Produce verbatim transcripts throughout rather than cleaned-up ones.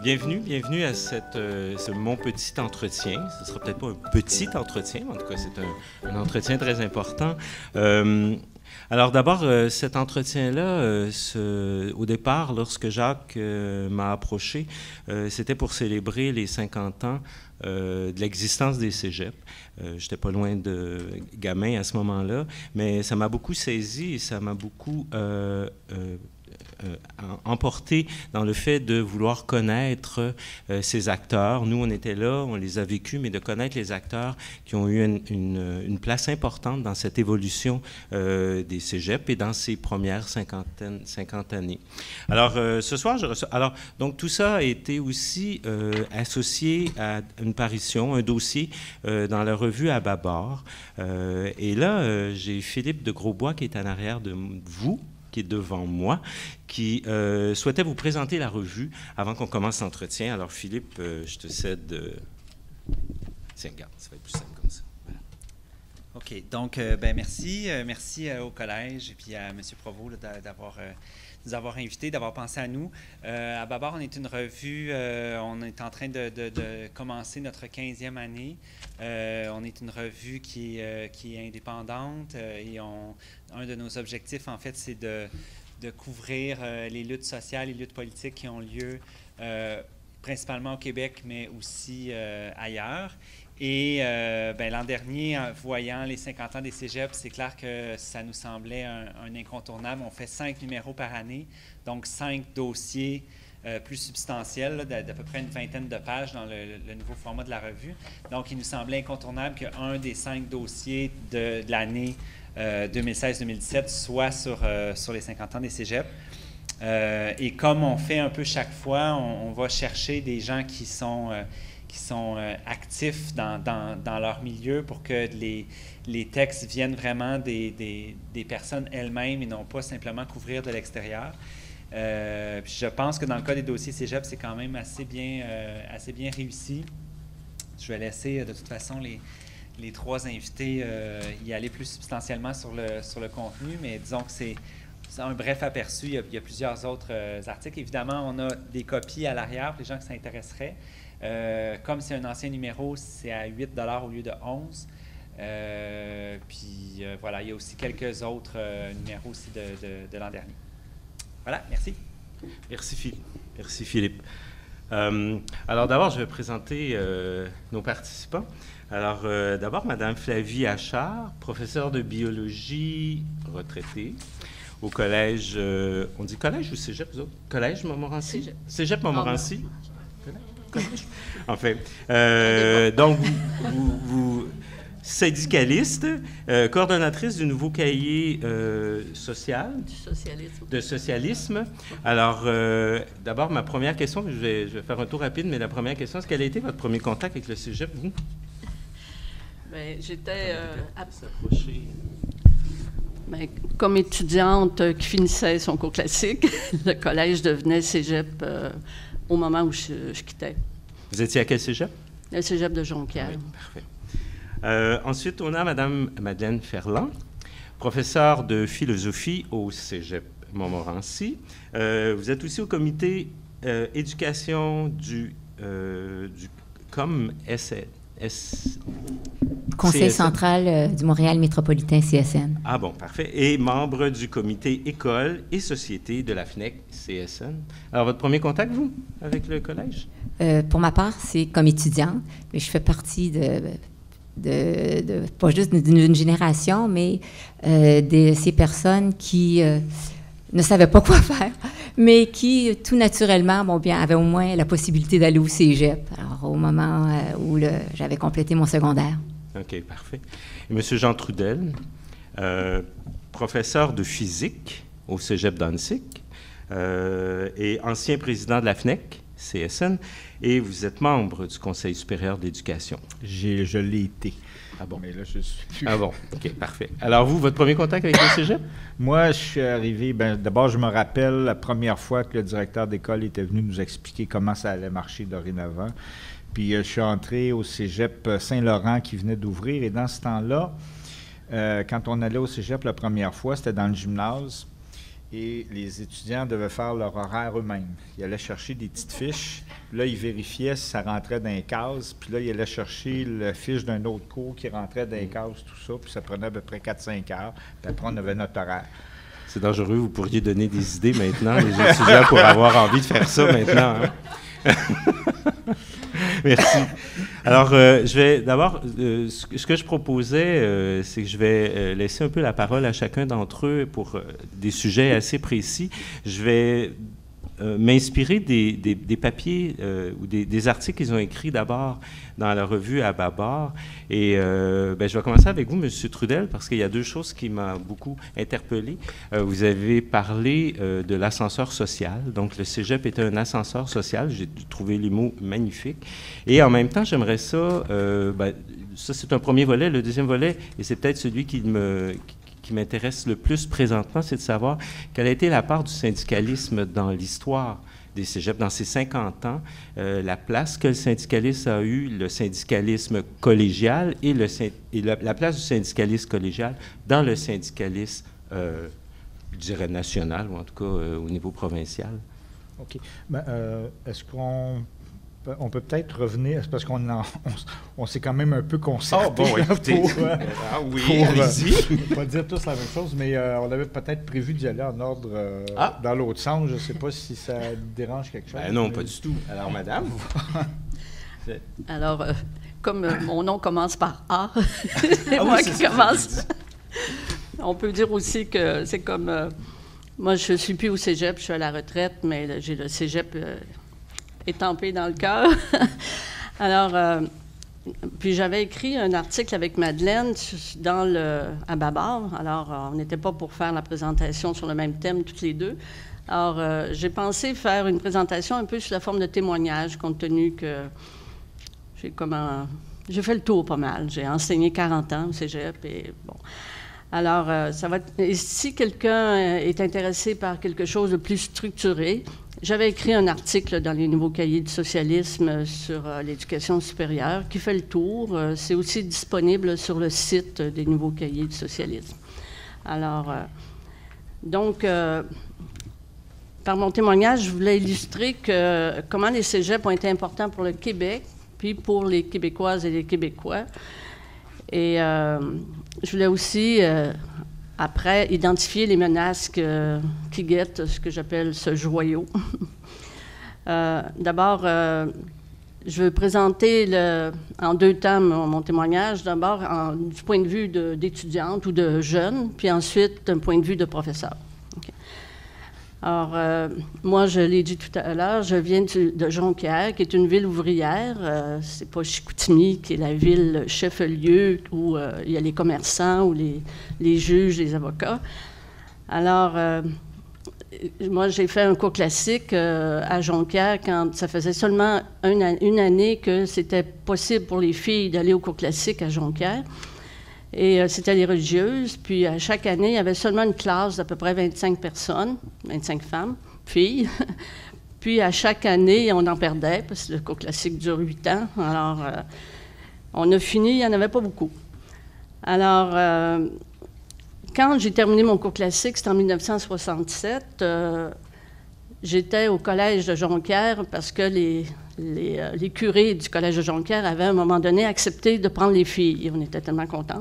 Bienvenue, bienvenue à cette, euh, ce Mon Petit Entretien. Ce ne sera peut-être pas un petit entretien, mais en tout cas, c'est un, un entretien très important. Euh, alors d'abord, euh, cet entretien-là, euh, ce, au départ, lorsque Jacques euh, m'a approché, euh, c'était pour célébrer les cinquante ans euh, de l'existence des cégeps. Euh, j'étais pas loin de gamin à ce moment-là, mais ça m'a beaucoup saisi et ça m'a beaucoup euh, euh, Euh, emporté dans le fait de vouloir connaître euh, ces acteurs. Nous, on était là, on les a vécus, mais de connaître les acteurs qui ont eu une, une, une place importante dans cette évolution euh, des cégeps et dans ces premières cinquantaine, cinquante années. Alors, euh, ce soir, je reçois... Alors, donc, tout ça a été aussi euh, associé à une parution, un dossier euh, dans la revue À bas bord. Euh, et là, euh, j'ai Philippe de Grosbois qui est en arrière de vous, qui est devant moi, qui euh, souhaitait vous présenter la revue avant qu'on commence l'entretien. Alors, Philippe, euh, je te cède... Euh... Tiens, regarde, ça va être plus simple comme ça. Voilà. OK. Donc, euh, ben merci. Euh, merci euh, au collège et puis à M. Provost là, d'avoir... Euh, nous avoir invités, d'avoir pensé à nous. Euh, à bas bord, on est une revue, euh, on est en train de, de, de commencer notre quinzième année. Euh, on est une revue qui, euh, qui est indépendante euh, et on, un de nos objectifs, en fait, c'est de, de couvrir euh, les luttes sociales, les luttes politiques qui ont lieu euh, principalement au Québec, mais aussi euh, ailleurs. Et euh, ben, l'an dernier, en voyant les cinquante ans des cégeps, c'est clair que ça nous semblait un, un incontournable. On fait cinq numéros par année, donc cinq dossiers euh, plus substantiels, d'à peu près une vingtaine de pages dans le, le nouveau format de la revue. Donc, il nous semblait incontournable qu'un des cinq dossiers de, de l'année euh, deux mille seize deux mille dix-sept soit sur, euh, sur les cinquante ans des cégeps. Euh, et comme on fait un peu chaque fois, on, on va chercher des gens qui sont... Euh, qui sont euh, actifs dans, dans, dans leur milieu pour que les, les textes viennent vraiment des, des, des personnes elles-mêmes et non pas simplement couvrir de l'extérieur. Euh, puis je pense que dans le cas des dossiers cégep, c'est quand même assez bien, euh, assez bien réussi. Je vais laisser de toute façon les, les trois invités euh, y aller plus substantiellement sur le, sur le contenu, mais disons que c'est un bref aperçu. Il y a, il y a plusieurs autres euh, articles. Évidemment, on a des copies à l'arrière pour les gens qui s'intéresseraient. Euh, comme c'est un ancien numéro, c'est à huit dollars au lieu de onze. Euh, puis euh, voilà, il y a aussi quelques autres euh, numéros aussi de, de, de l'an dernier. Voilà, merci. Merci Philippe. Merci Philippe. Euh, alors d'abord, je vais présenter euh, nos participants. Alors euh, d'abord, Madame Flavie Achard, professeure de biologie retraitée au collège, euh, on dit collège ou cégep, vous autres? Collège Montmorency? Cégep. Cégep Montmorency? Enfin, euh, donc, vous, vous, vous syndicaliste, euh, coordonnatrice du nouveau cahier euh, social. Du socialisme. De socialisme. Alors, euh, d'abord, ma première question, je vais, je vais faire un tour rapide, mais la première question, est-ce quel a été votre premier contact avec le cégep, vous? Bien, j'étais... Euh, à... s'approcher. Bien, comme étudiante euh, qui finissait son cours classique, le collège devenait cégep euh, au moment où je, je quittais. Vous étiez à quel cégep? Le cégep de Jonquière. Oui, parfait. Euh, ensuite, on a Mme Madeleine Ferland, professeure de philosophie au cégep Montmorency. Euh, vous êtes aussi au comité euh, éducation du, euh, du C O M S... S Conseil C S N. central euh, du Montréal métropolitain C S N. Ah bon, parfait. Et membre du comité école et société de la F N E C C S N. Alors, votre premier contact, vous, avec le collège? Euh, pour ma part, c'est comme étudiante. Je fais partie de, de, de pas juste d'une génération, mais euh, de ces personnes qui euh, ne savaient pas quoi faire, mais qui, tout naturellement, bon, bien, avaient au moins la possibilité d'aller au cégep, alors, au moment euh, où le, j'avais complété mon secondaire. OK, parfait. Et M. Jean Trudel, euh, professeur de physique au cégep d'Annecy euh, et ancien président de la F N E C C S N, et vous êtes membre du Conseil supérieur de l'éducation. J'ai, je l'ai été. Ah bon? Mais là, je suis plus. Ah bon, OK, parfait. Alors vous, votre premier contact avec le cégep? Moi, je suis arrivé, ben, d'abord, je me rappelle la première fois que le directeur d'école était venu nous expliquer comment ça allait marcher dorénavant. Puis euh, je suis entré au cégep Saint-Laurent qui venait d'ouvrir, et dans ce temps-là, euh, quand on allait au cégep la première fois, c'était dans le gymnase. et les étudiants devaient faire leur horaire eux-mêmes. Ils allaient chercher des petites fiches, puis là, ils vérifiaient si ça rentrait dans les cases, puis là, ils allaient chercher la fiche d'un autre cours qui rentrait dans les cases, tout ça, puis ça prenait à peu près quatre cinq heures, puis après, on avait notre horaire. C'est dangereux, vous pourriez donner des idées maintenant, les étudiants, pour avoir envie de faire ça maintenant. Hein? Merci. Alors, euh, je vais d'abord, euh, ce que je proposais, euh, c'est que je vais euh, laisser un peu la parole à chacun d'entre eux pour euh, des sujets assez précis. Je vais euh, m'inspirer des, des, des papiers euh, ou des, des articles qu'ils ont écrits d'abord dans la revue à Babar. Et euh, ben, je vais commencer avec vous, M. Trudel, parce qu'il y a deux choses qui m'ont beaucoup interpellé. Euh, vous avez parlé euh, de l'ascenseur social. Donc, le cégep était un ascenseur social. J'ai trouvé les mots magnifiques. Et en même temps, j'aimerais ça... Euh, ben, ça, c'est un premier volet. Le deuxième volet, et c'est peut-être celui qui me... Qui, qui m'intéresse le plus présentement, c'est de savoir quelle a été la part du syndicalisme dans l'histoire des cégeps, dans ces cinquante ans, euh, la place que le syndicalisme a eue, le syndicalisme collégial et, le, et la, la place du syndicalisme collégial dans le syndicalisme, euh, je dirais, national, ou en tout cas euh, au niveau provincial. OK. Ben, euh, est-ce qu'on on peut peut-être revenir, c'est parce qu'on en, on, on s'est quand même un peu concerté. Oh, bon, écoutez. Pour, euh, ah oui, pour, allez-y. Euh, on va dire tous la même chose, mais euh, on avait peut-être prévu d'y aller en ordre euh, ah. dans l'autre sens. Je ne sais pas si ça dérange quelque chose. Ben non, mais... pas du tout. Alors, madame. Alors, euh, comme euh, mon nom commence par A, c'est ah moi oui, qui commence. On peut dire aussi que c'est comme... Euh, moi, je ne suis plus au cégep, je suis à la retraite, mais j'ai le cégep... Euh, étampé dans le cœur. Alors, euh, puis j'avais écrit un article avec Madeleine dans le, à Babar. Alors, on n'était pas pour faire la présentation sur le même thème, toutes les deux. Alors, euh, j'ai pensé faire une présentation un peu sous la forme de témoignage, compte tenu que j'ai comment, j'ai fait le tour pas mal. J'ai enseigné quarante ans au cégep et bon. Alors, euh, ça va. Et si quelqu'un est intéressé par quelque chose de plus structuré, j'avais écrit un article dans les nouveaux cahiers du socialisme sur euh, l'éducation supérieure qui fait le tour. Euh, c'est aussi disponible sur le site des nouveaux cahiers du socialisme. Alors, euh, donc, euh, par mon témoignage, je voulais illustrer que, comment les cégeps ont été importants pour le Québec, puis pour les Québécoises et les Québécois. Et euh, je voulais aussi... Euh, Après, identifier les menaces que, qui guettent ce que j'appelle ce joyau. euh, D'abord, euh, je veux présenter le, en deux temps mon, mon témoignage. D'abord, du point de vue d'étudiante ou de jeune, puis ensuite d'un point de vue de professeur. Okay. Alors, euh, moi, je l'ai dit tout à l'heure, je viens du, de Jonquière, qui est une ville ouvrière. Euh, c'est pas Chicoutimi, qui est la ville chef-lieu où euh, il y a les commerçants ou les, les juges, les avocats. Alors, euh, moi, j'ai fait un cours classique euh, à Jonquière quand ça faisait seulement un, une année que c'était possible pour les filles d'aller au cours classique à Jonquière. Et euh, c'était les religieuses. Puis, à chaque année, il y avait seulement une classe d'à peu près vingt-cinq personnes, vingt-cinq femmes, filles. Puis, à chaque année, on en perdait, parce que le cours classique dure huit ans. Alors, euh, on a fini, il n'y en avait pas beaucoup. Alors, euh, quand j'ai terminé mon cours classique, c'était en mille neuf cent soixante-sept, euh, j'étais au collège de Jonquière parce que les... Les, euh, les curés du collège de Jonquière avaient à un moment donné accepté de prendre les filles. Et on était tellement contents.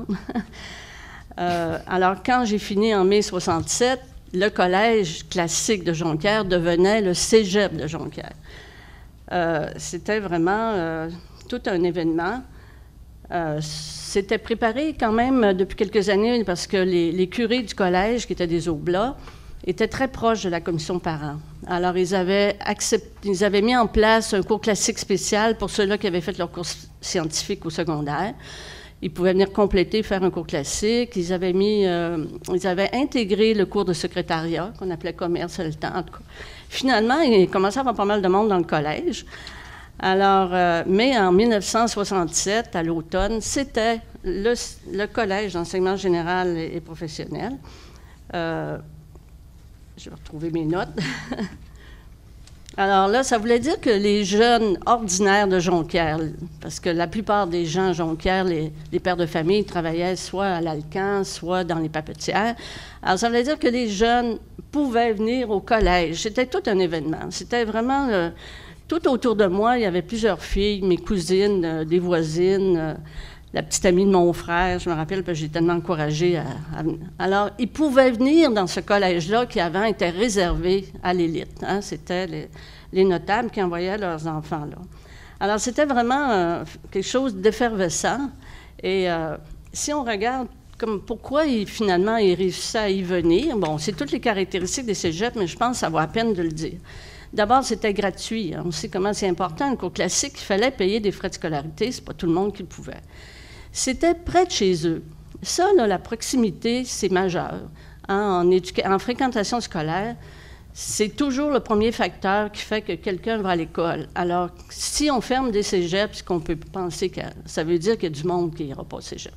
euh, alors, quand j'ai fini en mai soixante-sept, le collège classique de Jonquière devenait le cégep de Jonquière. Euh, C'était vraiment euh, tout un événement. Euh, C'était préparé quand même depuis quelques années parce que les, les curés du collège, qui étaient des oblats, étaient très proches de la commission parents. Alors, ils avaient, accepté, ils avaient mis en place un cours classique spécial pour ceux-là qui avaient fait leur cours scientifique au secondaire. Ils pouvaient venir compléter, faire un cours classique. Ils avaient mis, euh, ils avaient intégré le cours de secrétariat, qu'on appelait commerce à le temps. En tout cas. Finalement, il commençait à y avoir pas mal de monde dans le collège. Alors, euh, mais en mille neuf cent soixante-sept, à l'automne, c'était le, le collège d'enseignement général et, et professionnel. Euh, Je vais retrouver mes notes. Alors là, ça voulait dire que les jeunes ordinaires de Jonquière, parce que la plupart des gens à Jonquière, les, les pères de famille, travaillaient soit à l'Alcan, soit dans les papetières. Alors ça voulait dire que les jeunes pouvaient venir au collège. C'était tout un événement. C'était vraiment... Euh, tout autour de moi, il y avait plusieurs filles, mes cousines, euh, des voisines, euh, la petite amie de mon frère, je me rappelle, parce que j'ai tellement encouragée à, à venir. Alors, ils pouvaient venir dans ce collège-là qui avant était réservé à l'élite. Hein? C'était les, les notables qui envoyaient leurs enfants là. Alors, c'était vraiment euh, quelque chose d'effervescent. Et euh, si on regarde comme pourquoi il, finalement il réussissait à y venir, bon, c'est toutes les caractéristiques des cégeps, mais je pense que ça vaut la peine de le dire. D'abord, c'était gratuit. On sait comment c'est important. Le cours classique, il fallait payer des frais de scolarité. C'est pas tout le monde qui le pouvait. C'était près de chez eux. Ça, là, la proximité, c'est majeur. Hein, en, éduca- en fréquentation scolaire, c'est toujours le premier facteur qui fait que quelqu'un va à l'école. Alors, si on ferme des cégeps, ce qu'on peut penser que ça veut dire qu'il y a du monde qui n'ira pas au cégep.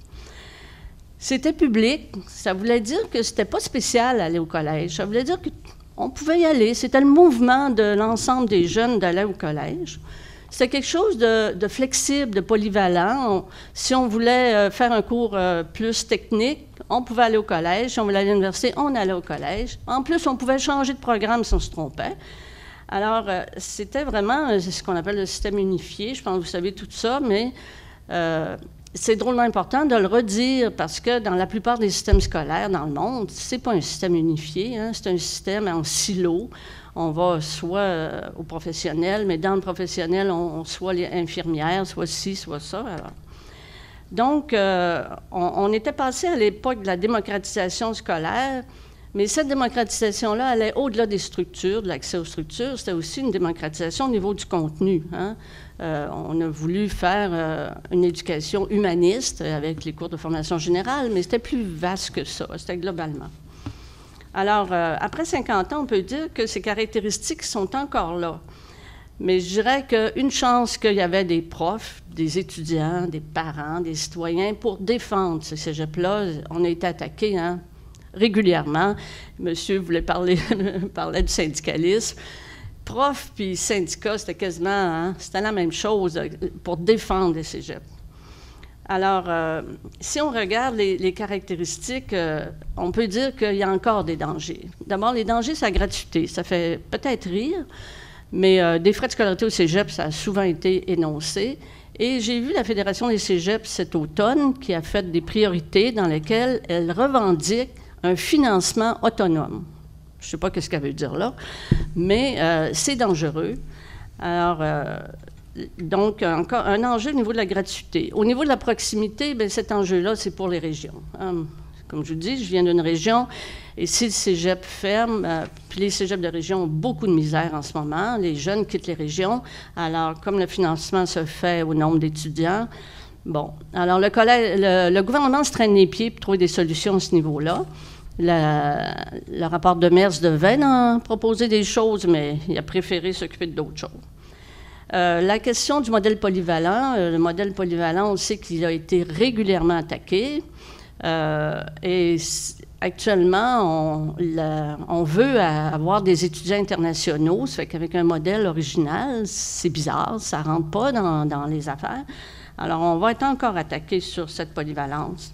C'était public. Ça voulait dire que c'était pas spécial d'aller au collège. Ça voulait dire qu'on pouvait y aller. C'était le mouvement de l'ensemble des jeunes d'aller au collège. C'était quelque chose de, de flexible, de polyvalent. On, si on voulait euh, faire un cours euh, plus technique, on pouvait aller au collège. Si on voulait aller à l'université, on allait au collège. En plus, on pouvait changer de programme si on se trompait. Alors, euh, c'était vraiment euh, ce qu'on appelle le système unifié. Je pense que vous savez tout ça, mais euh, c'est drôlement important de le redire parce que dans la plupart des systèmes scolaires dans le monde, c'est pas un système unifié, hein, c'est un système en silo. On va soit euh, au professionnel, mais dans le professionnel, on, on soit les infirmières, soit ci, soit ça. Alors. Donc, euh, on, on était passé à l'époque de la démocratisation scolaire, mais cette démocratisation-là allait au-delà des structures, de l'accès aux structures. C'était aussi une démocratisation au niveau du contenu. Hein. Euh, on a voulu faire euh, une éducation humaniste avec les cours de formation générale, mais c'était plus vaste que ça, c'était globalement. Alors, euh, après cinquante ans, on peut dire que ces caractéristiques sont encore là. Mais je dirais qu'une chance qu'il y avait des profs, des étudiants, des parents, des citoyens pour défendre ces cégeps-là. On a été attaqués hein, régulièrement. Monsieur voulait parler parlait du syndicalisme. Profs puis syndicats, c'était quasiment, hein, c'était la même chose pour défendre les cégeps. Alors, euh, si on regarde les, les caractéristiques, euh, on peut dire qu'il y a encore des dangers. D'abord, les dangers, c'est la gratuité. Ça fait peut-être rire, mais euh, des frais de scolarité au cégep, ça a souvent été énoncé. Et j'ai vu la Fédération des cégeps cet automne qui a fait des priorités dans lesquelles elle revendique un financement autonome. Je ne sais pas ce qu'elle veut dire là, mais euh, c'est dangereux. Alors, euh, donc, encore un enjeu au niveau de la gratuité. Au niveau de la proximité, bien, cet enjeu-là, c'est pour les régions. Hein. Comme je vous dis, je viens d'une région, et si le cégep ferme, euh, puis les cégeps de région ont beaucoup de misère en ce moment, les jeunes quittent les régions. Alors, comme le financement se fait au nombre d'étudiants, bon. Alors, le, collège, le, le gouvernement se traîne les pieds pour trouver des solutions à ce niveau-là. La, le rapport de Mers devait en proposer des choses, mais il a préféré s'occuper d'autres choses. Euh, la question du modèle polyvalent, euh, le modèle polyvalent, on sait qu'il a été régulièrement attaqué. Euh, et actuellement, on, la, on veut avoir des étudiants internationaux. Ça fait qu'avec un modèle original, c'est bizarre, ça ne rentre pas dans, dans les affaires. Alors, on va être encore attaqué sur cette polyvalence.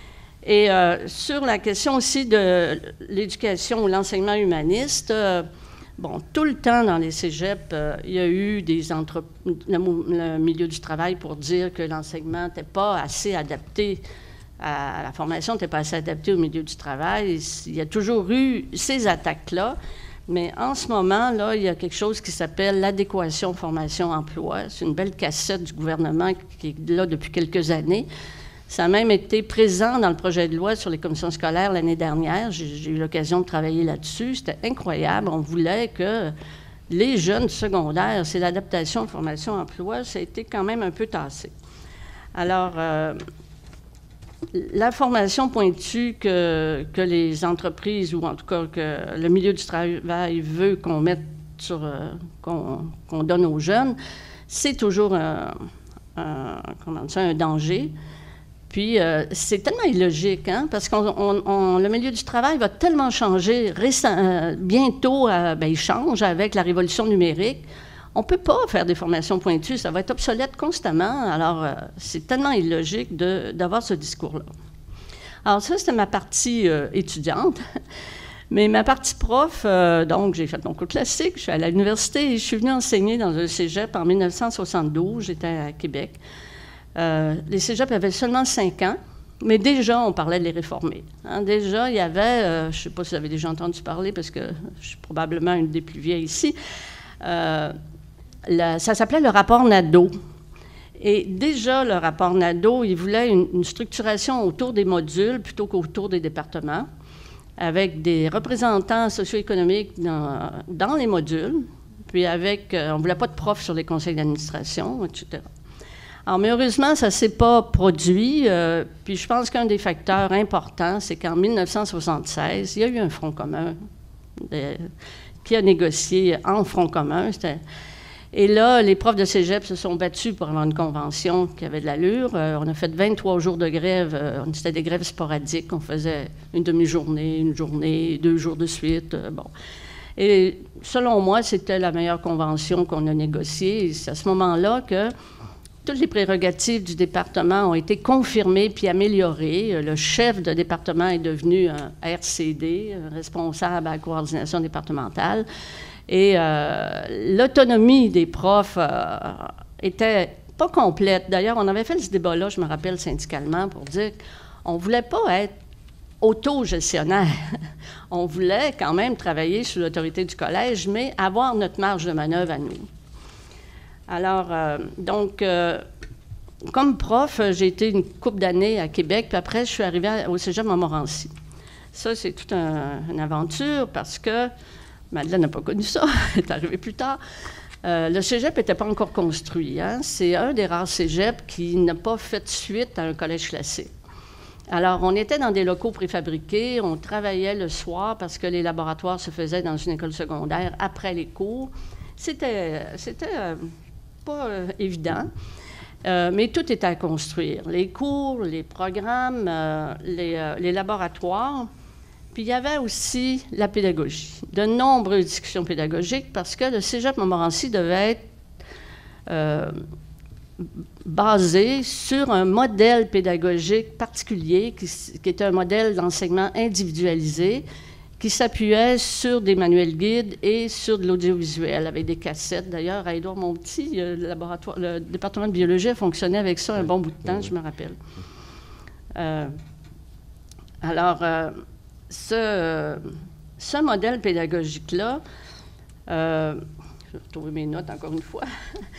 Et euh, sur la question aussi de l'éducation ou l'enseignement humaniste, euh, bon, tout le temps dans les cégeps, euh, il y a eu des entre... le, le milieu du travail pour dire que l'enseignement n'était pas assez adapté à la formation, n'était pas assez adapté au milieu du travail. Il y a toujours eu ces attaques-là, mais en ce moment, là, il y a quelque chose qui s'appelle l'adéquation formation-emploi. C'est une belle cassette du gouvernement qui est là depuis quelques années. Ça a même été présent dans le projet de loi sur les commissions scolaires l'année dernière. J'ai, j'ai eu l'occasion de travailler là-dessus. C'était incroyable. On voulait que les jeunes secondaires, c'est l'adaptation formation-emploi, ça a été quand même un peu tassé. Alors, euh, la formation pointue que, que les entreprises, ou en tout cas que le milieu du travail veut qu'on mette sur, euh, qu'on, qu'on donne aux jeunes, c'est toujours un, un, comment dire, un danger. Puis, euh, c'est tellement illogique, hein, parce que le milieu du travail va tellement changer. Récent, euh, bientôt, euh, ben, il change avec la révolution numérique. On ne peut pas faire des formations pointues, ça va être obsolète constamment. Alors, euh, c'est tellement illogique de, d'avoir ce discours-là. Alors, ça, c'était ma partie euh, étudiante. Mais ma partie prof, euh, donc, j'ai fait mon cours classique, je suis allée à l'université et je suis venue enseigner dans un cégep en mille neuf cent soixante-douze, j'étais à Québec. Euh, les cégeps avaient seulement cinq ans, mais déjà, on parlait de les réformer. Hein. Déjà, il y avait, euh, je ne sais pas si vous avez déjà entendu parler, parce que je suis probablement une des plus vieilles ici, euh, la, ça s'appelait le rapport Nadeau. Et déjà, le rapport Nadeau, il voulait une, une structuration autour des modules plutôt qu'autour des départements, avec des représentants socio-économiques dans, dans les modules, puis avec, euh, on ne voulait pas de profs sur les conseils d'administration, et cetera. Alors, mais heureusement, ça ne s'est pas produit, euh, puis je pense qu'un des facteurs importants, c'est qu'en mille neuf cent soixante-seize, il y a eu un front commun de, qui a négocié en front commun. Et là, les profs de cégep se sont battus pour avoir une convention qui avait de l'allure. Euh, on a fait vingt-trois jours de grève. Euh, c'était des grèves sporadiques. On faisait une demi-journée, une journée, deux jours de suite. Euh, bon. Et selon moi, c'était la meilleure convention qu'on a négociée. Et c'est à ce moment-là que toutes les prérogatives du département ont été confirmées puis améliorées. Le chef de département est devenu un R C D, un responsable à la coordination départementale. Et euh, l'autonomie des profs euh, était pas complète. D'ailleurs, on avait fait ce débat-là, je me rappelle, syndicalement, pour dire qu'on ne voulait pas être autogestionnaire. On voulait quand même travailler sous l'autorité du collège, mais avoir notre marge de manœuvre à nous. Alors, euh, donc, euh, comme prof, j'ai été une couple d'années à Québec, puis après, je suis arrivée au cégep Montmorency. Ça, c'est toute un, une aventure parce que Madeleine n'a pas connu ça, elle est arrivée plus tard. Euh, le cégep n'était pas encore construit. Hein? C'est un des rares cégeps qui n'a pas fait suite à un collège classique. Alors, on était dans des locaux préfabriqués, on travaillait le soir parce que les laboratoires se faisaient dans une école secondaire après les cours. C'était, c'était euh, pas euh, évident, euh, mais tout était à construire. Les cours, les programmes, euh, les, euh, les laboratoires. Puis il y avait aussi la pédagogie, de nombreuses discussions pédagogiques parce que le cégep Montmorency devait être euh, basé sur un modèle pédagogique particulier qui, qui était un modèle d'enseignement individualisé qui s'appuyait sur des manuels guides et sur de l'audiovisuel avec des cassettes. D'ailleurs, à Édouard-Montpetit, le, laboratoire, le département de biologie a fonctionné avec ça un bon bout de temps, je me rappelle. Euh, alors, euh, Ce, euh, ce modèle pédagogique-là, euh, je vais retrouver mes notes encore une fois,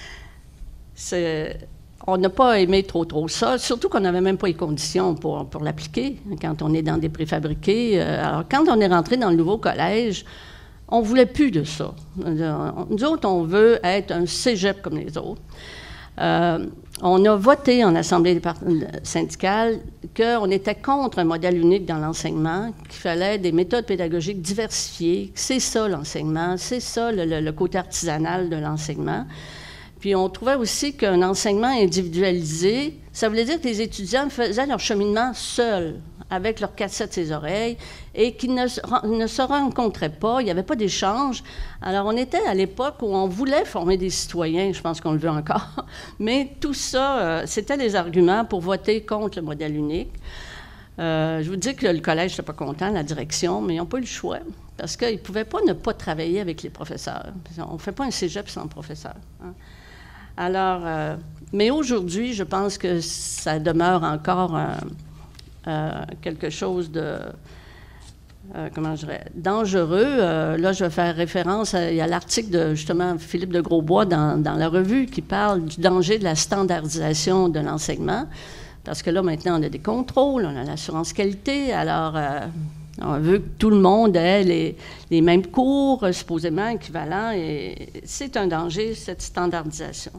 c'est, on n'a pas aimé trop trop ça, surtout qu'on n'avait même pas les conditions pour, pour l'appliquer quand on est dans des préfabriqués. Alors, quand on est rentré dans le nouveau collège, on ne voulait plus de ça. Nous autres, on veut être un cégep comme les autres. Euh, on a voté en assemblée syndicale qu'on était contre un modèle unique dans l'enseignement, qu'il fallait des méthodes pédagogiques diversifiées, que c'est ça l'enseignement, c'est ça le, le, le côté artisanal de l'enseignement. Puis on trouvait aussi qu'un enseignement individualisé, ça voulait dire que les étudiants faisaient leur cheminement seuls, avec leurs cassettes ses oreilles, et qu'ils ne, ne se rencontraient pas, il n'y avait pas d'échange. Alors, on était à l'époque où on voulait former des citoyens, je pense qu'on le veut encore, mais tout ça, euh, c'était les arguments pour voter contre le modèle unique. Euh, je vous dis que le collège n'était pas content, la direction, mais ils n'ont pas eu le choix, parce qu'ils ne pouvaient pas ne pas travailler avec les professeurs. On ne fait pas un cégep sans professeur. Hein. Alors, euh, mais aujourd'hui, je pense que ça demeure encore euh, euh, quelque chose de, euh, comment je dirais, dangereux. Euh, là, je vais faire référence à, à l'article de, justement, Philippe de Grosbois dans, dans la revue qui parle du danger de la standardisation de l'enseignement. Parce que là, maintenant, on a des contrôles, on a l'assurance qualité, alors euh, on veut que tout le monde ait les, les mêmes cours, supposément équivalents, et c'est un danger, cette standardisation.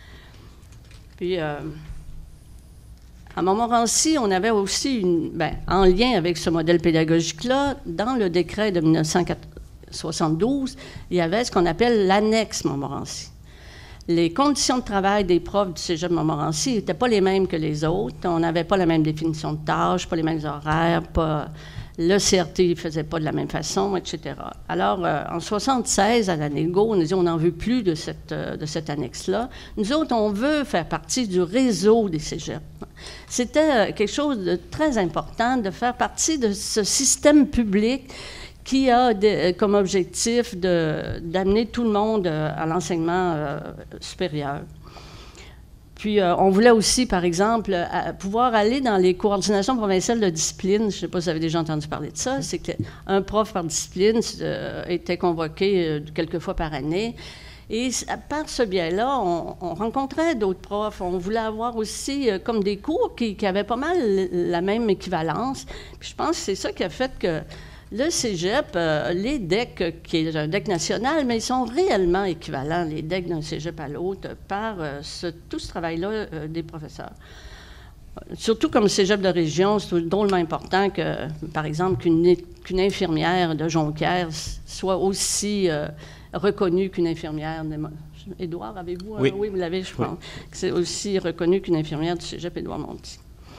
Puis, euh, à Montmorency, on avait aussi, une, ben, en lien avec ce modèle pédagogique-là, dans le décret de mille neuf cent soixante-douze, il y avait ce qu'on appelle l'annexe Montmorency. Les conditions de travail des profs du Cégep Montmorency n'étaient pas les mêmes que les autres. On n'avait pas la même définition de tâches, pas les mêmes horaires, pas... Le C R T ne faisait pas de la même façon, et cetera. Alors, euh, en soixante-seize, à la négo, on a dit on n'en veut plus de cette, euh, de cette annexe-là. Nous autres, on veut faire partie du réseau des cégeps. C'était euh, quelque chose de très important de faire partie de ce système public qui a de, comme objectif de, d'amener tout le monde euh, à l'enseignement euh, supérieur. Puis, euh, on voulait aussi, par exemple, à, pouvoir aller dans les coordinations provinciales de discipline. Je ne sais pas si vous avez déjà entendu parler de ça. C'est qu'un prof par discipline euh, était convoqué euh, quelques fois par année. Et par ce biais-là, on, on rencontrait d'autres profs. On voulait avoir aussi euh, comme des cours qui, qui avaient pas mal la même équivalence. Puis je pense que c'est ça qui a fait que le cégep, euh, les D E C, qui est un D E C national, mais ils sont réellement équivalents, les D E C d'un cégep à l'autre, par euh, ce, tout ce travail-là euh, des professeurs. Surtout comme cégep de région, c'est drôlement important que, par exemple, qu'une, qu'une infirmière de Jonquière soit aussi euh, reconnue qu'une infirmière de... Édouard, avez-vous? Oui. Euh, oui, vous l'avez, je pense. Oui. C'est aussi reconnu qu'une infirmière du cégep Édouard-Montpetit.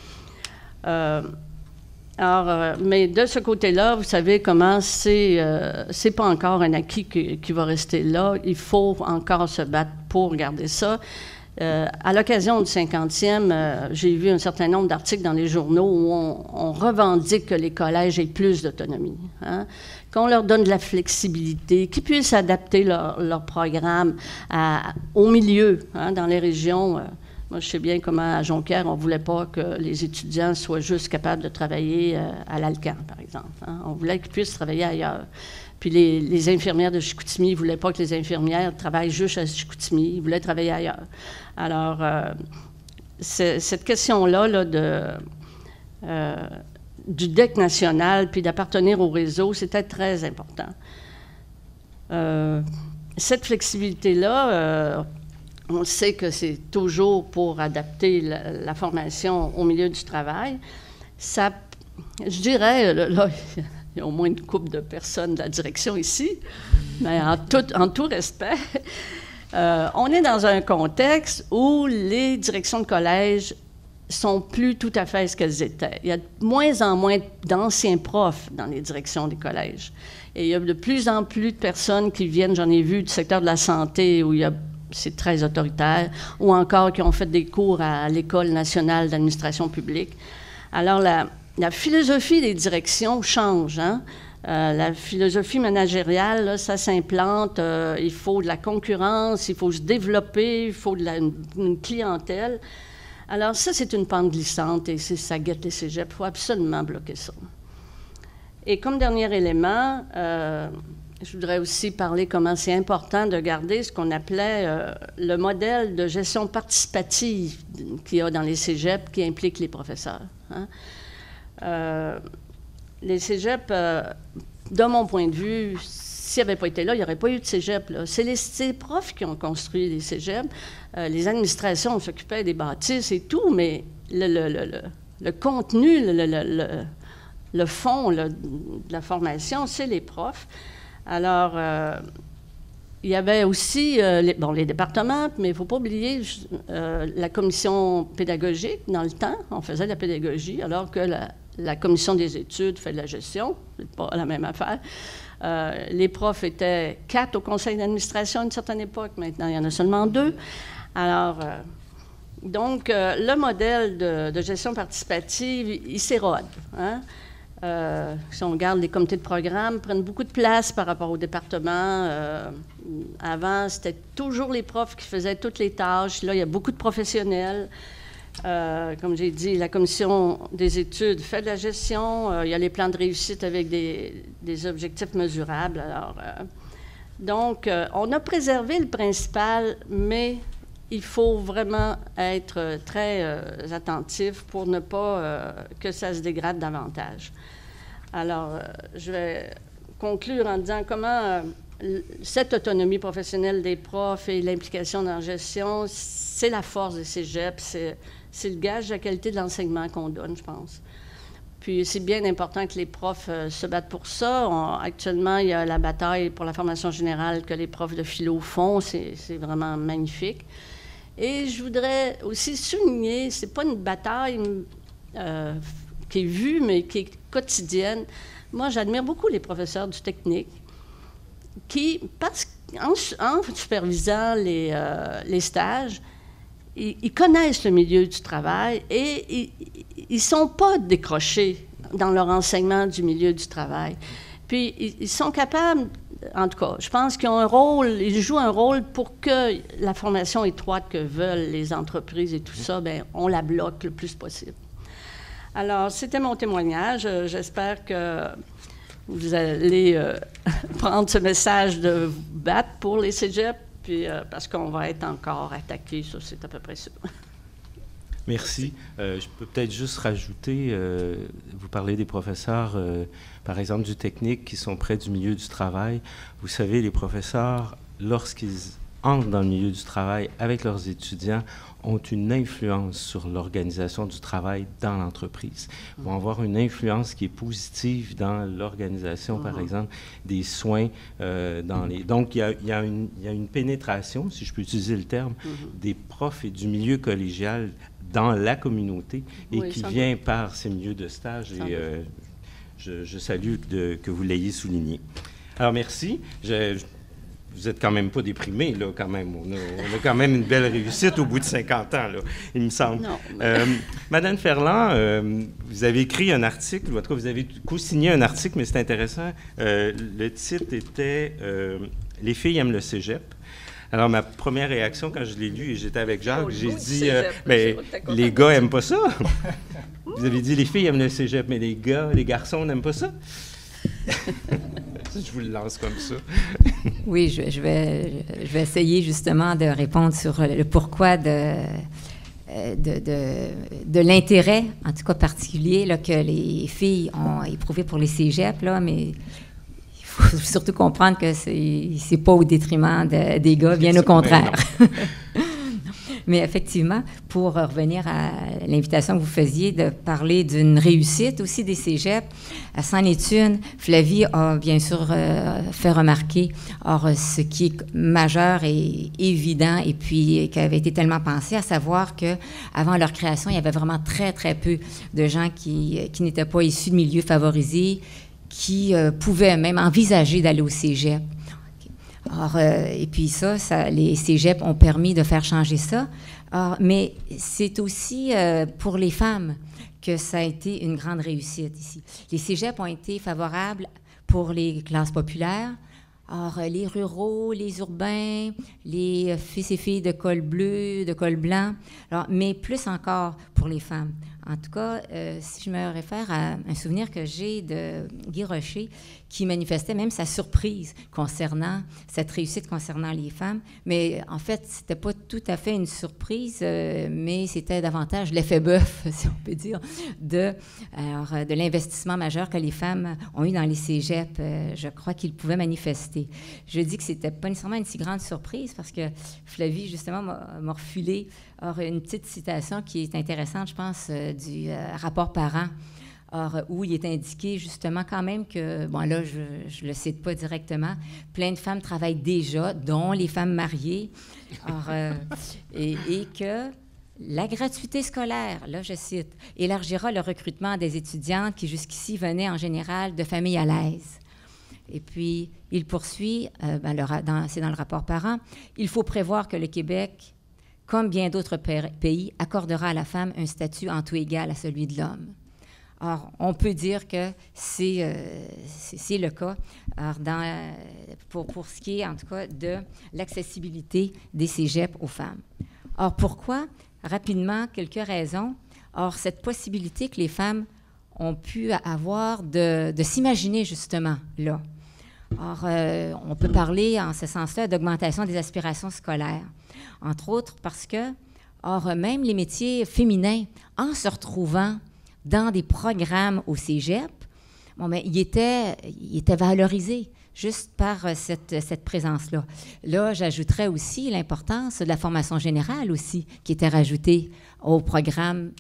Euh, Alors, euh, mais de ce côté-là, vous savez comment c'est, euh, c'est pas encore un acquis qui, qui va rester là. Il faut encore se battre pour garder ça. Euh, à l'occasion du cinquantième, euh, j'ai vu un certain nombre d'articles dans les journaux où on, on revendique que les collèges aient plus d'autonomie, hein? Qu'on leur donne de la flexibilité, qu'ils puissent adapter leur, leur programme à, au milieu, hein, dans les régions. Euh, Moi, je sais bien comment, à Jonquière, on ne voulait pas que les étudiants soient juste capables de travailler euh, à l'Alcan, par exemple, hein. On voulait qu'ils puissent travailler ailleurs. Puis les, les infirmières de Chicoutimi ne voulaient pas que les infirmières travaillent juste à Chicoutimi, ils voulaient travailler ailleurs. Alors, euh, cette question-là là, de, euh, du D E C national, puis d'appartenir au réseau, c'était très important. Euh, cette flexibilité-là... Euh, On sait que c'est toujours pour adapter la, la formation au milieu du travail. Ça, je dirais, là, il y a au moins une couple de personnes de la direction ici, mais en tout, en tout respect, euh, on est dans un contexte où les directions de collège sont plus tout à fait ce qu'elles étaient. Il y a de moins en moins d'anciens profs dans les directions des collèges. Et il y a de plus en plus de personnes qui viennent, j'en ai vu, du secteur de la santé, où il y a c'est très autoritaire, ou encore qui ont fait des cours à l'École nationale d'administration publique. Alors, la, la philosophie des directions change, hein? Euh, la philosophie managériale, là, ça s'implante, euh, il faut de la concurrence, il faut se développer, il faut de la, une, une clientèle. Alors, ça, c'est une pente glissante et c'est, ça guette les cégeps. Il faut absolument bloquer ça. Et comme dernier élément... Euh, Je voudrais aussi parler comment c'est important de garder ce qu'on appelait euh, le modèle de gestion participative qu'il y a dans les cégeps qui implique les professeurs, hein. Euh, les cégeps, euh, de mon point de vue, s'ils n'avaient pas été là, il n'y aurait pas eu de cégep, là. C'est les, c'est les profs qui ont construit les cégeps. Euh, les administrations s'occupaient des bâtisses et tout, mais le, le, le, le, le contenu, le, le, le, le fond là, de la formation, c'est les profs. Alors, euh, il y avait aussi euh, les, bon, les départements, mais il ne faut pas oublier euh, la commission pédagogique. Dans le temps, on faisait de la pédagogie, alors que la, la commission des études fait de la gestion. C'est pas la même affaire. Euh, les profs étaient quatre au conseil d'administration à une certaine époque. Maintenant, il y en a seulement deux. Alors, euh, donc, euh, le modèle de, de gestion participative, il s'érode, hein? Euh, si on regarde les comités de programme, prennent beaucoup de place par rapport au département. Euh, avant, c'était toujours les profs qui faisaient toutes les tâches. Là, il y a beaucoup de professionnels. Euh, comme j'ai dit, la commission des études fait de la gestion. Euh, il y a les plans de réussite avec des, des objectifs mesurables. Alors, euh, donc, euh, on a préservé le principal, mais il faut vraiment être très euh, attentif pour ne pas euh, que ça se dégrade davantage. Alors, euh, je vais conclure en disant comment euh, cette autonomie professionnelle des profs et l'implication dans la gestion, c'est la force des cégeps, c'est, c'est le gage de la qualité de l'enseignement qu'on donne, je pense. Puis c'est bien important que les profs euh, se battent pour ça. On, actuellement, il y a la bataille pour la formation générale que les profs de philo font. C'est, c'est vraiment magnifique. Et je voudrais aussi souligner, c'est pas une bataille euh, qui est vue, mais qui est quotidienne. Moi, j'admire beaucoup les professeurs du technique qui, parce qu'en en supervisant les, euh, les stages, ils, ils connaissent le milieu du travail et ils ne sont pas décrochés dans leur enseignement du milieu du travail. Puis, ils, ils sont capables, en tout cas, je pense qu'ils ont un rôle, ils jouent un rôle pour que la formation étroite que veulent les entreprises et tout ça, bien, on la bloque le plus possible. Alors, c'était mon témoignage. J'espère que vous allez euh, prendre ce message de vous battre pour les cégeps, puis, euh, parce qu'on va être encore attaqué, ça, c'est à peu près sûr. Merci. Euh, je peux peut-être juste rajouter, euh, vous parlez des professeurs, euh, par exemple, du technique qui sont près du milieu du travail. Vous savez, les professeurs, lorsqu'ils entrent dans le milieu du travail avec leurs étudiants, ont une influence sur l'organisation du travail dans l'entreprise. Ils vont avoir une influence qui est positive dans l'organisation, par exemple, des soins euh, dans les... Donc, il y a, il y a une, il y a une pénétration, si je peux utiliser le terme, mm-hmm. des profs et du milieu collégial dans la communauté et oui, qui vient doute. Par ces milieux de stage. Et euh, je, je salue de, que vous l'ayez souligné. Alors, merci. Je, je, vous n'êtes quand même pas déprimé, là, quand même. On a, on a quand même une belle réussite au bout de cinquante ans, là, il me semble. Non, mais... euh, Madame Ferland, euh, vous avez écrit un article, ou en tout cas, vous avez co-signé un article, mais c'est intéressant. Euh, le titre était euh, « Les filles aiment le cégep ». Alors, ma première réaction, quand je l'ai lu, et j'étais avec Jacques, oh, j'ai dit euh, « Mais les gars n'aiment pas ça! » Vous avez dit « Les filles aiment le cégep, mais les gars, les garçons n'aiment pas ça? » Je vous le lance comme ça. Oui, je, je, vais, je vais essayer justement de répondre sur le pourquoi de, de, de, de l'intérêt, en tout cas particulier, là, que les filles ont éprouvé pour les cégeps, là, mais il faut surtout comprendre que c'est, c'est pas au détriment de, des gars, bien au contraire. Mais effectivement, pour revenir à l'invitation que vous faisiez de parler d'une réussite aussi des cégeps, c'en est une. Flavie a bien sûr euh, fait remarquer, or ce qui est majeur et évident et puis qui avait été tellement pensé, à savoir que avant leur création, il y avait vraiment très très peu de gens qui, qui n'étaient pas issus de milieux favorisés, qui euh, pouvaient même envisager d'aller au cégep. Or, euh, et puis ça, ça, les cégeps ont permis de faire changer ça. Or, mais c'est aussi euh, pour les femmes que ça a été une grande réussite ici. Les cégeps ont été favorables pour les classes populaires. Or, les ruraux, les urbains, les fils et filles de col bleu, de col blanc, alors, mais plus encore pour les femmes. En tout cas, euh, si je me réfère à un souvenir que j'ai de Guy Rocher, qui manifestait même sa surprise concernant cette réussite concernant les femmes, mais en fait, c'était pas tout à fait une surprise, euh, mais c'était davantage l'effet bœuf, si on peut dire, de, alors, de l'investissement majeur que les femmes ont eu dans les cégeps. Euh, je crois qu'ils pouvaient manifester. Je dis que c'était pas nécessairement une si grande surprise parce que Flavie, justement, m'a, m'a refilé or, une petite citation qui est intéressante, je pense, euh, du euh, rapport parent, or, où il est indiqué justement quand même que, bon là, je ne le cite pas directement, plein de femmes travaillent déjà, dont les femmes mariées, or, euh, et, et que la gratuité scolaire, là je cite, élargira le recrutement des étudiantes qui jusqu'ici venaient en général de familles à l'aise. Et puis, il poursuit, euh, ben, le, dans, c'est dans le rapport parent, il faut prévoir que le Québec, comme bien d'autres pays, accordera à la femme un statut en tout égal à celui de l'homme. Or, on peut dire que c'est, euh, c'est, c'est le cas alors dans, euh, pour, pour ce qui est, en tout cas, de l'accessibilité des cégeps aux femmes. Or, pourquoi? Rapidement, quelques raisons. Or, cette possibilité que les femmes ont pu avoir de, de s'imaginer, justement, là. Or, euh, on peut parler, en ce sens-là, d'augmentation des aspirations scolaires. Entre autres parce que, or, même les métiers féminins, en se retrouvant dans des programmes au cégep, bon, mais ils étaient, ils étaient valorisés juste par cette, cette présence-là. Là, j'ajouterais aussi l'importance de la formation générale aussi, qui était rajoutée au programme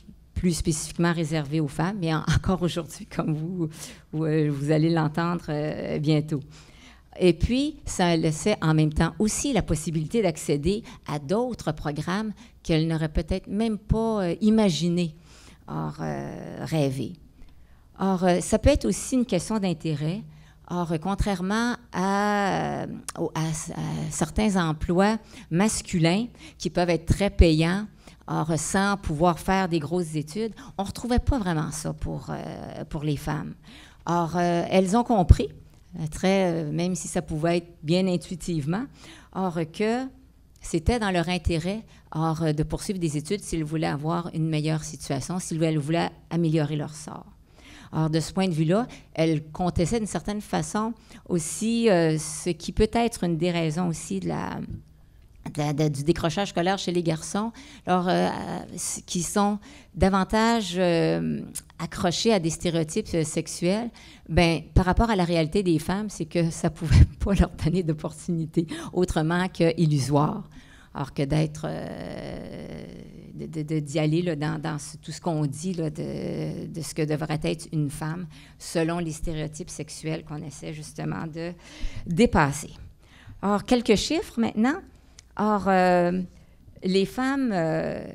plus spécifiquement réservé aux femmes, mais en, encore aujourd'hui, comme vous, vous, vous allez l'entendre euh, bientôt. Et puis, ça laissait en même temps aussi la possibilité d'accéder à d'autres programmes qu'elle n'aurait peut-être même pas euh, imaginé, or euh, rêvé. Or, euh, ça peut être aussi une question d'intérêt. Or, contrairement à, à, à certains emplois masculins qui peuvent être très payants, or sans pouvoir faire des grosses études, on ne retrouvait pas vraiment ça pour, euh, pour les femmes. Or, euh, elles ont compris, très, euh, même si ça pouvait être bien intuitivement, or que c'était dans leur intérêt or, de poursuivre des études s'ils voulaient avoir une meilleure situation, s'ils voulaient améliorer leur sort. Alors, de ce point de vue-là, elle contestait d'une certaine façon aussi euh, ce qui peut être une des raisons aussi de la, de la, de, du décrochage scolaire chez les garçons, alors, euh, qui sont davantage euh, accrochés à des stéréotypes euh, sexuels. Bien, par rapport à la réalité des femmes, c'est que ça ne pouvait pas leur donner d'opportunité autrement qu'illusoire. Alors que d'être, euh, de, de, de, d'y aller là, dans, dans tout ce qu'on dit là, de, de ce que devrait être une femme, selon les stéréotypes sexuels qu'on essaie justement de dépasser. Alors, quelques chiffres maintenant. Or, euh, les femmes, euh,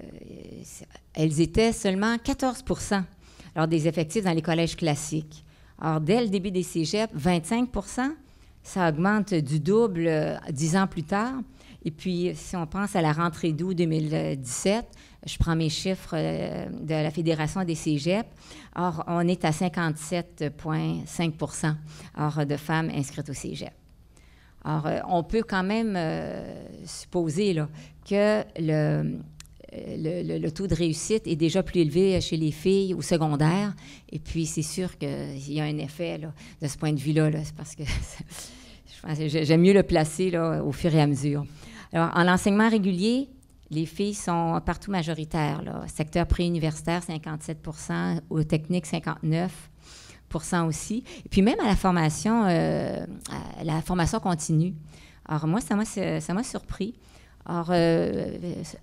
elles étaient seulement quatorze pour cent alors, des effectifs dans les collèges classiques. Alors, dès le début des cégeps, vingt-cinq pour cent, ça augmente du double euh, dix ans plus tard. Et puis, si on pense à la rentrée d'août deux mille dix-sept, je prends mes chiffres euh, de la Fédération des cégeps. Or, on est à cinquante-sept virgule cinq pour cent alors, de femmes inscrites au cégep. Alors, euh, on peut quand même euh, supposer là, que le, le, le, le taux de réussite est déjà plus élevé chez les filles au secondaire. Et puis, c'est sûr qu'il y a un effet là, de ce point de vue-là. Là, c'est parce que je pense que j'aime mieux le placer là, au fur et à mesure. Alors, en enseignement régulier, les filles sont partout majoritaires. Là. Secteur préuniversitaire, cinquante-sept pour cent, aux techniques, cinquante-neuf pour cent aussi. Et puis même à la formation, euh, à la formation continue. Alors moi, ça m'a, ça m'a surpris. Alors, euh,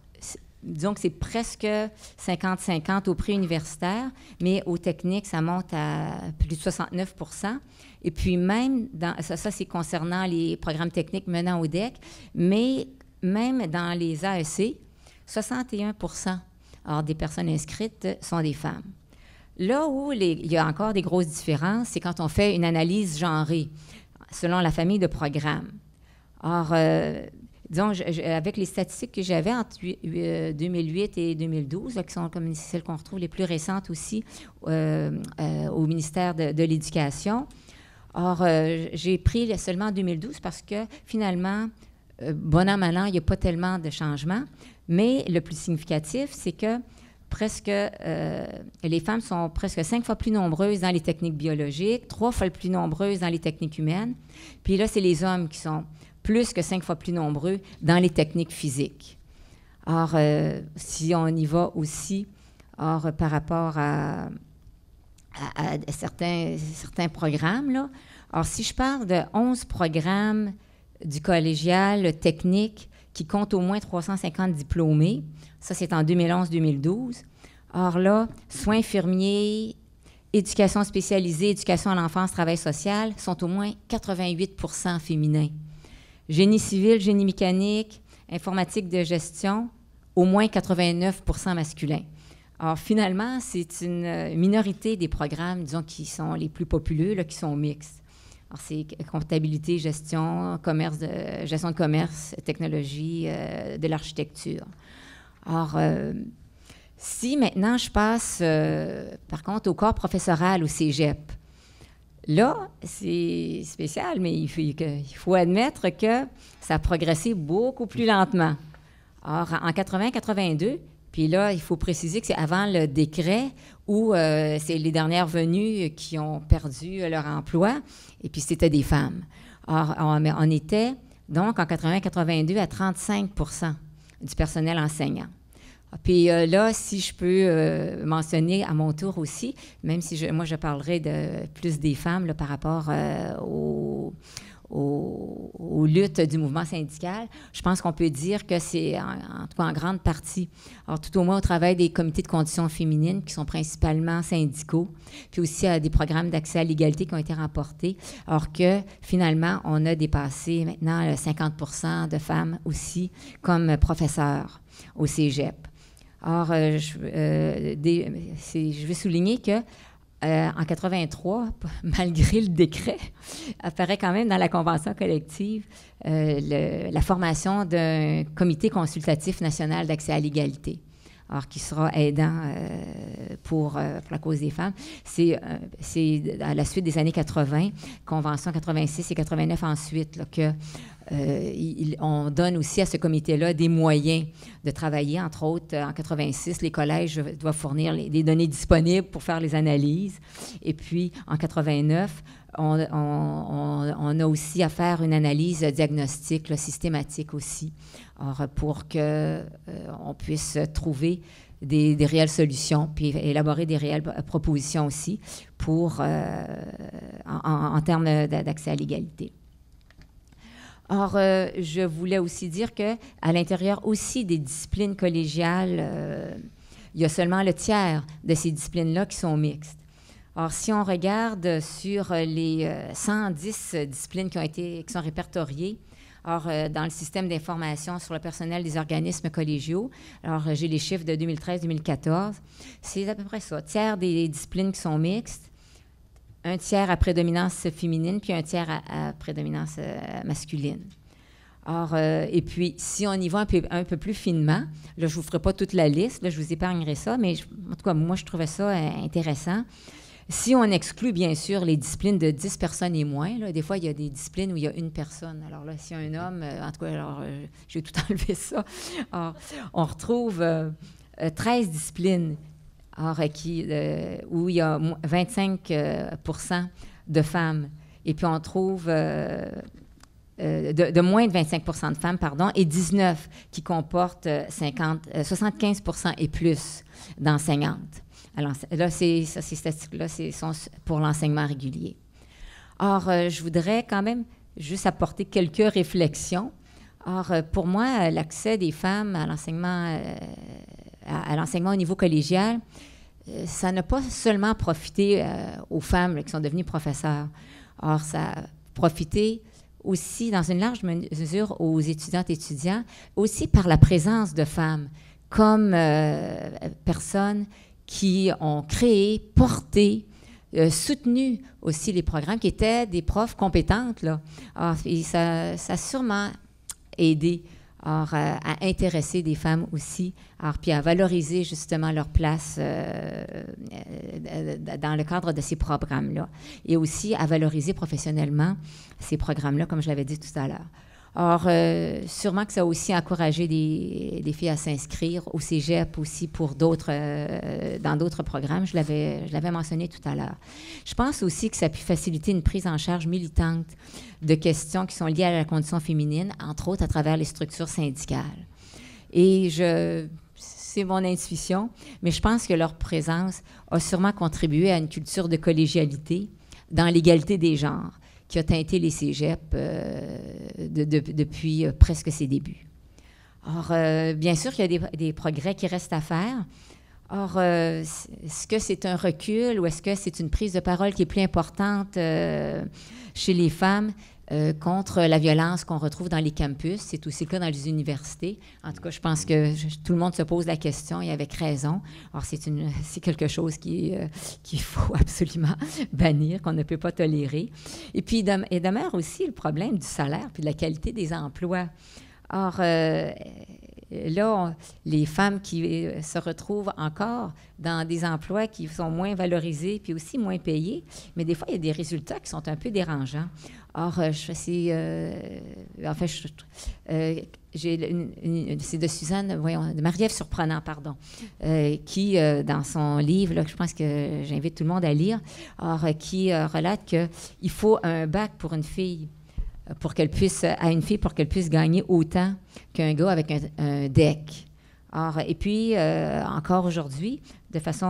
disons que c'est presque cinquante cinquante au préuniversitaire, mais aux techniques, ça monte à plus de soixante-neuf pour cent. Et puis même, dans, ça, ça c'est concernant les programmes techniques menant au D E C, mais même dans les A E C, soixante et un pour cent alors, des personnes inscrites sont des femmes. Là où les, il y a encore des grosses différences, c'est quand on fait une analyse genrée, selon la famille de programmes. Or, euh, disons, je, je, avec les statistiques que j'avais entre euh, deux mille huit et deux mille douze, là, qui sont comme celles qu'on retrouve les plus récentes aussi euh, euh, au ministère de, de l'Éducation. Or, euh, j'ai pris seulement deux mille douze parce que, finalement, euh, bon an, mal an, il n'y a pas tellement de changements. Mais le plus significatif, c'est que presque, euh, les femmes sont presque cinq fois plus nombreuses dans les techniques biologiques, trois fois plus nombreuses dans les techniques humaines. Puis là, c'est les hommes qui sont plus que cinq fois plus nombreux dans les techniques physiques. Or, euh, si on y va aussi, or, par rapport à, à, à certains, certains programmes, là, or, si je parle de onze programmes du collégial technique qui comptent au moins trois cent cinquante diplômés, ça, c'est en deux mille onze deux mille douze. Or là, soins infirmiers, éducation spécialisée, éducation à l'enfance, travail social sont au moins quatre-vingt-huit pour cent féminins. Génie civil, génie mécanique, informatique de gestion, au moins quatre-vingt-neuf pour cent masculins. Alors finalement, c'est une minorité des programmes, disons, qui sont les plus populeux, là, qui sont mixtes. Alors, c'est comptabilité, gestion, commerce de, gestion de commerce, technologie, euh, de l'architecture. Alors, euh, si maintenant je passe, euh, par contre, au corps professoral, au cégep, là, c'est spécial, mais il faut, il faut admettre que ça a progressé beaucoup plus lentement. Alors, en quatre-vingts quatre-vingt-deux, puis là, il faut préciser que c'est avant le décret où euh, c'est les dernières venues qui ont perdu leur emploi, et puis c'était des femmes. Alors, on, on était donc en quatre-vingts quatre-vingt-deux à trente-cinq pour cent du personnel enseignant. Puis euh, là, si je peux euh, mentionner à mon tour aussi, même si je, moi je parlerai de plus des femmes là, par rapport euh, aux, aux, aux luttes du mouvement syndical, je pense qu'on peut dire que c'est, en, en tout cas en grande partie, alors tout au moins au travail des comités de conditions féminines, qui sont principalement syndicaux, puis aussi à des programmes d'accès à l'égalité qui ont été remportés, alors que finalement, on a dépassé maintenant cinquante pour cent de femmes aussi comme professeurs au cégep. Or, euh, je, euh, des, c'est, je veux souligner que Euh, en quatre-vingt-trois, malgré le décret, apparaît quand même dans la convention collective euh, le, la formation d'un comité consultatif national d'accès à l'égalité, alors qui sera aidant euh, pour, euh, pour la cause des femmes. C'est, euh, c'est à la suite des années quatre-vingt, convention quatre-vingt-six et quatre-vingt-neuf ensuite, là, que Euh, il, on donne aussi à ce comité-là des moyens de travailler. Entre autres, en quatre-vingt-six, les collèges doivent fournir les, des données disponibles pour faire les analyses. Et puis, en quatre-vingt-neuf, on, on, on, on a aussi à faire une analyse diagnostique là, systématique aussi, alors, pour qu'on euh, puisse trouver des, des réelles solutions, puis élaborer des réelles propositions aussi pour, euh, en, en termes d'accès à l'égalité. Or, euh, je voulais aussi dire qu'à l'intérieur aussi des disciplines collégiales, euh, il y a seulement le tiers de ces disciplines-là qui sont mixtes. Or, si on regarde sur les euh, cent dix disciplines qui ont été, qui sont répertoriées, or, euh, dans le système d'information sur le personnel des organismes collégiaux, alors euh, j'ai les chiffres de deux mille treize deux mille quatorze, c'est à peu près ça, tiers des disciplines qui sont mixtes, un tiers à prédominance féminine, puis un tiers à, à prédominance euh, masculine. Or, euh, et puis, si on y va un peu, un peu plus finement, là, je ne vous ferai pas toute la liste, là, je vous épargnerai ça, mais je, en tout cas, moi, je trouvais ça euh, intéressant. Si on exclut, bien sûr, les disciplines de dix personnes et moins, là, des fois, il y a des disciplines où il y a une personne. Alors là, si un homme, euh, en tout cas, alors, euh, j'ai tout enlevé ça. Alors, on retrouve euh, euh, treize disciplines. Or, qui, euh, où il y a vingt-cinq pour cent de femmes. Et puis, on trouve euh, euh, de, de moins de vingt-cinq pour cent de femmes, pardon, et dix-neuf qui comportent cinquante, euh, soixante-quinze pour cent et plus d'enseignantes. Alors, là, c'est, ça, ces statistiques-là c'est, sont pour l'enseignement régulier. Or, euh, je voudrais quand même juste apporter quelques réflexions. Or, euh, pour moi, l'accès des femmes à l'enseignement euh, à, à l'enseignement au niveau collégial, euh, ça n'a pas seulement profité euh, aux femmes là, qui sont devenues professeurs. Or, ça a profité aussi, dans une large mesure, aux étudiantes et étudiants, aussi par la présence de femmes comme euh, personnes qui ont créé, porté, euh, soutenu aussi les programmes, qui étaient des profs compétentes, là. Alors, et ça, ça a sûrement aidé alors, à, à intéresser des femmes aussi, alors, puis à valoriser justement leur place euh, euh, dans le cadre de ces programmes-là, et aussi à valoriser professionnellement ces programmes-là, comme je l'avais dit tout à l'heure. Or, euh, sûrement que ça a aussi encouragé des, des filles à s'inscrire au cégep aussi pour d'autres, euh, dans d'autres programmes. Je l'avais, je l'avais mentionné tout à l'heure. Je pense aussi que ça a pu faciliter une prise en charge militante de questions qui sont liées à la condition féminine, entre autres à travers les structures syndicales. Et je, c'est mon intuition, mais je pense que leur présence a sûrement contribué à une culture de collégialité dans l'égalité des genres, qui a teinté les cégeps euh, de, de, depuis euh, presque ses débuts. Or, euh, bien sûr qu'il y a des, des progrès qui restent à faire. Or, euh, est-ce que c'est un recul ou est-ce que c'est une prise de parole qui est plus importante euh, chez les femmes euh, contre la violence qu'on retrouve dans les campus? C'est aussi le cas dans les universités. En tout cas, je pense que je, tout le monde se pose la question et avec raison. Or, c'est, une, c'est quelque chose qui, euh, qu'il faut absolument bannir, qu'on ne peut pas tolérer. Et puis, de, et demeure aussi le problème du salaire puis de la qualité des emplois. Or, euh, là, on, les femmes qui euh, se retrouvent encore dans des emplois qui sont moins valorisés puis aussi moins payés, mais des fois, il y a des résultats qui sont un peu dérangeants. Or, euh, je, c'est, euh, en fait, je, euh, j'ai une, une, c'est de Suzanne, voyons, de Marie-Ève Surprenant, pardon, euh, qui, euh, dans son livre, là, je pense que j'invite tout le monde à lire, or, euh, qui euh, relate qu'il faut un bac pour une fille, pour qu'elle puisse, à une fille, pour qu'elle puisse gagner autant qu'un gars avec un, un D E C. Or, et puis, euh, encore aujourd'hui, de façon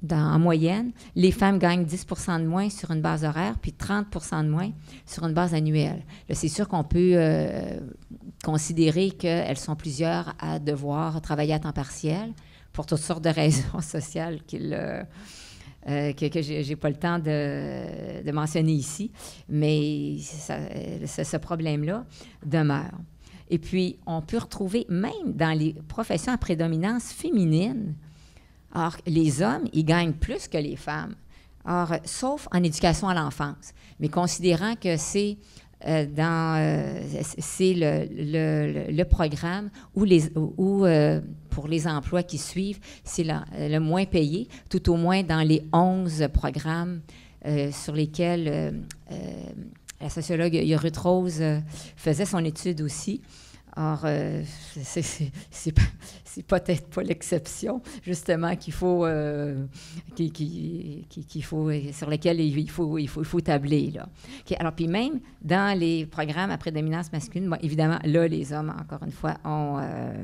dans, en moyenne, les femmes gagnent dix pour cent de moins sur une base horaire, puis trente pour cent de moins sur une base annuelle. Là, c'est sûr qu'on peut euh, considérer qu'elles sont plusieurs à devoir travailler à temps partiel pour toutes sortes de raisons sociales qu'il, euh, euh, que, que je n'ai pas le temps de, de mentionner ici, mais ça, ce, ce problème-là demeure. Et puis, on peut retrouver même dans les professions à prédominance féminine, or, les hommes, ils gagnent plus que les femmes, or, sauf en éducation à l'enfance. Mais considérant que c'est, euh, dans, euh, c'est le, le, le programme où, les, où euh, pour les emplois qui suivent, c'est la, le moins payé, tout au moins dans les onze programmes euh, sur lesquels euh, euh, la sociologue Ruth Rose euh, faisait son étude aussi. Or, euh, c'est, c'est, c'est, pas, c'est peut-être pas l'exception, justement, qu'il faut, euh, qu'il, qu'il, qu'il faut, sur lequel il faut, il faut, il faut tabler. Là. Okay, alors, puis même dans les programmes à prédominance masculine, bon, évidemment, là, les hommes, encore une fois, ont, euh,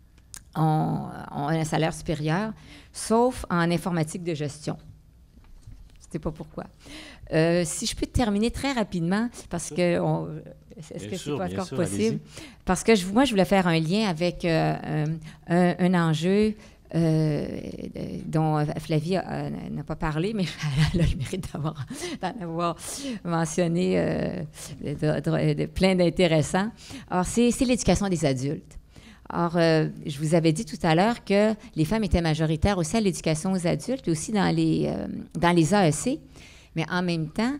ont, ont un salaire supérieur, sauf en informatique de gestion. Je ne sais pas pourquoi. Euh, si je peux terminer très rapidement, parce que... On, est-ce bien que sûr, c'est pas encore sûr, possible? Allez-y. Parce que je, moi, je voulais faire un lien avec euh, un, un enjeu euh, dont Flavie a, n'a pas parlé, mais elle a le mérite d'avoir, d'en avoir mentionné euh, de, de, de, plein d'intéressants. Alors, c'est, c'est l'éducation des adultes. Or, euh, je vous avais dit tout à l'heure que les femmes étaient majoritaires aussi à l'éducation aux adultes, aussi dans les, euh, dans les A E C. Mais en même temps,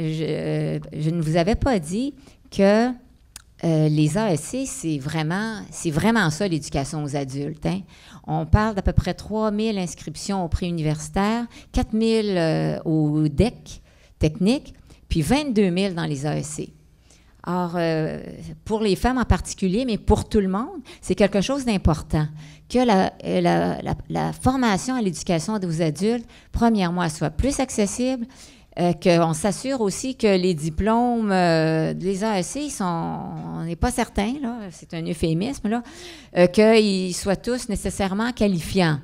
je, je ne vous avais pas dit que euh, les A E C, c'est vraiment, c'est vraiment ça, l'éducation aux adultes. Hein. On parle d'à peu près trois mille inscriptions au préuniversitaire, quatre mille euh, au D E C technique, puis vingt-deux mille dans les A E C. Or, euh, pour les femmes en particulier, mais pour tout le monde, c'est quelque chose d'important, que la, la, la, la formation à l'éducation aux adultes, premièrement, soit plus accessible, Euh, qu'on s'assure aussi que les diplômes euh, des A E C, sont, on n'est pas certain, là, c'est un euphémisme, là, euh, qu'ils soient tous nécessairement qualifiants.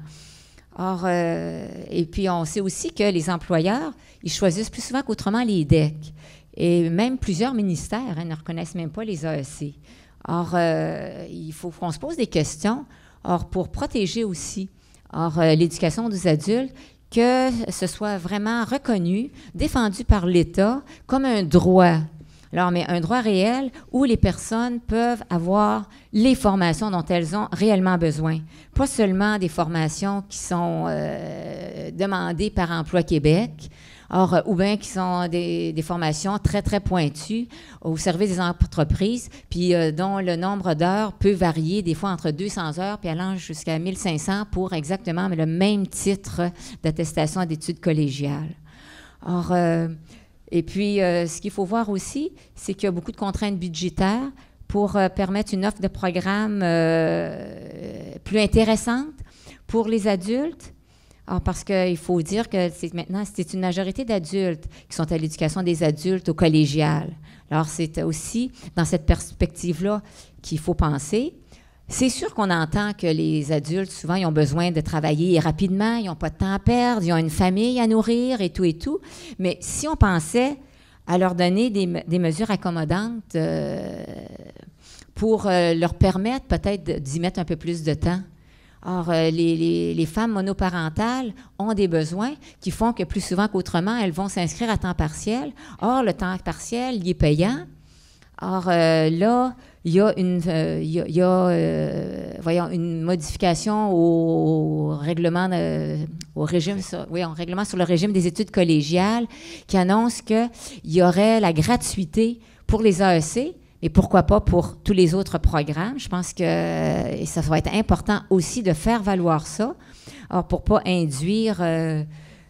Or, euh, et puis on sait aussi que les employeurs, ils choisissent plus souvent qu'autrement les D E C. Et même plusieurs ministères hein, ne reconnaissent même pas les A E C. Or, euh, il faut qu'on se pose des questions. Or, pour protéger aussi or, euh, l'éducation des adultes, que ce soit vraiment reconnu, défendu par l'État comme un droit. Alors, mais un droit réel où les personnes peuvent avoir les formations dont elles ont réellement besoin. Pas seulement des formations qui sont euh, demandées par Emploi Québec, or, ou bien qui sont des, des formations très, très pointues au service des entreprises, puis euh, dont le nombre d'heures peut varier des fois entre deux cents heures, puis allant jusqu'à mille cinq cents pour exactement le même titre d'attestation d'études collégiales. Or, euh, et puis, euh, ce qu'il faut voir aussi, c'est qu'il y a beaucoup de contraintes budgétaires pour euh, permettre une offre de programme euh, plus intéressante pour les adultes. Alors, parce qu'il faut dire que c'est, maintenant, c'est une majorité d'adultes qui sont à l'éducation des adultes au collégial. Alors, c'est aussi dans cette perspective-là qu'il faut penser. C'est sûr qu'on entend que les adultes, souvent, ils ont besoin de travailler rapidement, ils n'ont pas de temps à perdre, ils ont une famille à nourrir et tout et tout. Mais si on pensait à leur donner des, des mesures accommodantes euh, pour euh, leur permettre peut-être d'y mettre un peu plus de temps. Or, euh, les, les, les femmes monoparentales ont des besoins qui font que plus souvent qu'autrement, elles vont s'inscrire à temps partiel. Or, le temps partiel, il est payant. Or, euh, là, il y a une, euh, il y a, il y a euh, voyons, une modification au règlement, de, au régime, sur, oui, au règlement sur le régime des études collégiales qui annonce qu'il y aurait la gratuité pour les A E C, mais pourquoi pas pour tous les autres programmes. Je pense que et ça va être important aussi de faire valoir ça, alors pour ne pas induire euh,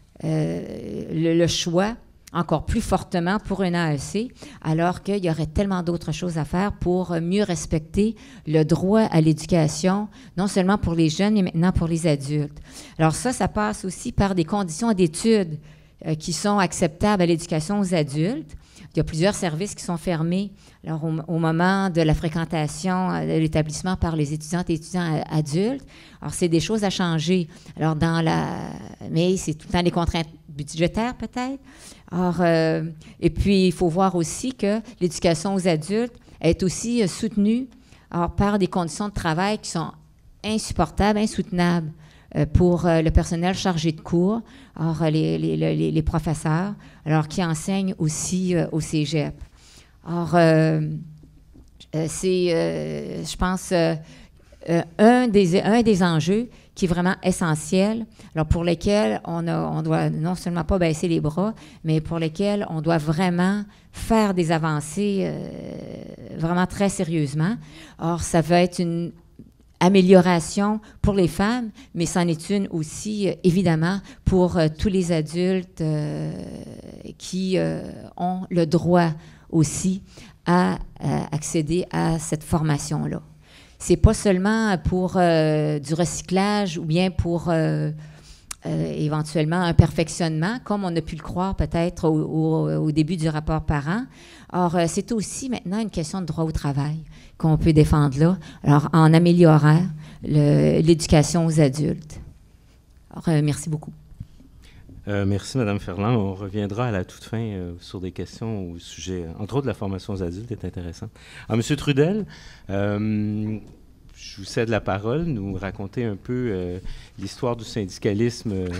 euh, le, le choix encore plus fortement pour un A E C, alors qu'il y aurait tellement d'autres choses à faire pour mieux respecter le droit à l'éducation, non seulement pour les jeunes, mais maintenant pour les adultes. Alors ça, ça passe aussi par des conditions d'études euh, qui sont acceptables à l'éducation aux adultes. Il y a plusieurs services qui sont fermés alors, au, au moment de la fréquentation de l'établissement par les étudiantes et étudiants adultes. Alors, c'est des choses à changer. Alors, dans la... Mais c'est tout le temps des contraintes budgétaires, peut-être. Alors, euh, et puis, il faut voir aussi que l'éducation aux adultes est aussi euh, soutenue alors, par des conditions de travail qui sont insupportables, insoutenables euh, pour euh, le personnel chargé de cours, alors, les, les, les, les professeurs, alors qui enseignent aussi euh, au cégep. Alors, euh, euh, c'est, euh, je pense, euh, euh, un, des, un des enjeux qui est vraiment essentiel, alors pour lesquels on, a, on doit non seulement pas baisser les bras, mais pour lesquels on doit vraiment faire des avancées euh, vraiment très sérieusement. Or, ça va être une amélioration pour les femmes, mais c'en est une aussi, euh, évidemment, pour euh, tous les adultes euh, qui euh, ont le droit aussi à, à accéder à cette formation-là. C'est pas seulement pour euh, du recyclage ou bien pour euh, euh, éventuellement un perfectionnement, comme on a pu le croire peut-être au, au, au début du rapport parent. Or, euh, c'est aussi maintenant une question de droit au travail qu'on peut défendre là, alors en améliorant le, l'éducation aux adultes. Alors, euh, merci beaucoup. Euh, merci, Mme Ferland. On reviendra à la toute fin euh, sur des questions au sujet, entre autres, de la formation aux adultes est intéressante. Alors, M. Trudel, euh, je vous cède la parole, nous raconter un peu euh, l'histoire du syndicalisme euh,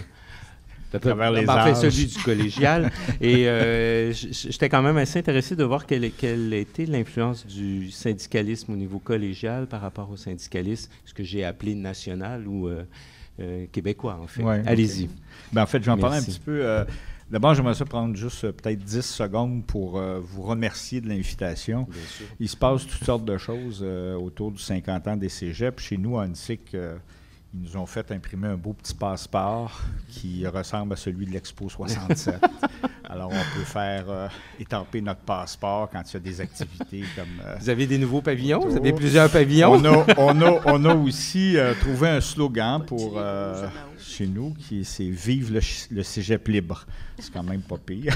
à travers les âges. Enfin, celui du collégial. Et euh, j'étais quand même assez intéressé de voir quelle, quelle était l'influence du syndicalisme au niveau collégial par rapport au syndicalisme, ce que j'ai appelé national ou euh, euh, québécois, en fait. Ouais, allez-y. Okay. Ben, en fait, je vais en parler un petit peu. Euh, D'abord, j'aimerais ça prendre juste euh, peut-être dix secondes pour euh, vous remercier de l'invitation. Il se passe toutes sortes de choses euh, autour du cinquante ans des cégeps. Chez nous, à N C I C, euh, ils nous ont fait imprimer un beau petit passeport qui ressemble à celui de l'Expo soixante-sept. Alors, on peut faire euh, étamper notre passeport quand il y a des activités comme... Euh, vous avez des nouveaux pavillons? Vous avez plusieurs pavillons? On a, on a, on a aussi euh, trouvé un slogan pour euh, chez nous, qui c'est « Vive le, le cégep libre ». C'est quand même pas pire.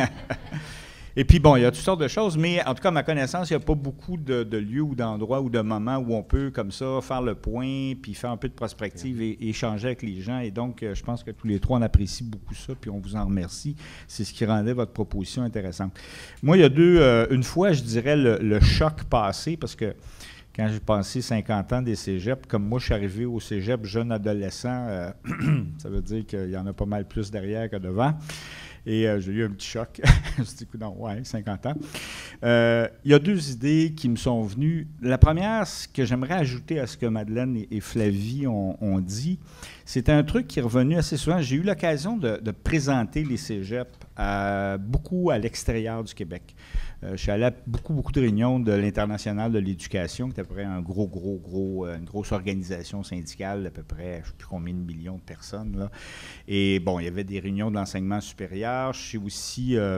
Et puis, bon, il y a toutes sortes de choses, mais en tout cas, à ma connaissance, il n'y a pas beaucoup de, de lieux ou d'endroits ou de moments où on peut, comme ça, faire le point, puis faire un peu de prospective et, et échanger avec les gens. Et donc, euh, je pense que tous les trois, on apprécie beaucoup ça, puis on vous en remercie. C'est ce qui rendait votre proposition intéressante. Moi, il y a deux, euh, une fois, je dirais, le, le choc passé, parce que quand j'ai passé cinquante ans des cégeps, comme moi, je suis arrivé au cégep jeune adolescent, euh, ça veut dire qu'il y en a pas mal plus derrière que devant. Et euh, j'ai eu un petit choc. Je me suis dit, non, ouais, cinquante ans. Euh, il y a deux idées qui me sont venues. La première, ce que j'aimerais ajouter à ce que Madeleine et, et Flavie ont, ont dit, c'est un truc qui est revenu assez souvent. J'ai eu l'occasion de, de présenter les cégeps à, beaucoup à l'extérieur du Québec. Euh, je suis allé à beaucoup, beaucoup de réunions de l'International de l'éducation, qui est à peu près un gros, gros, gros, une grosse organisation syndicale d'à peu près, je ne sais plus combien de millions de personnes, là. Et bon, il y avait des réunions de l'enseignement supérieur. Je suis aussi euh,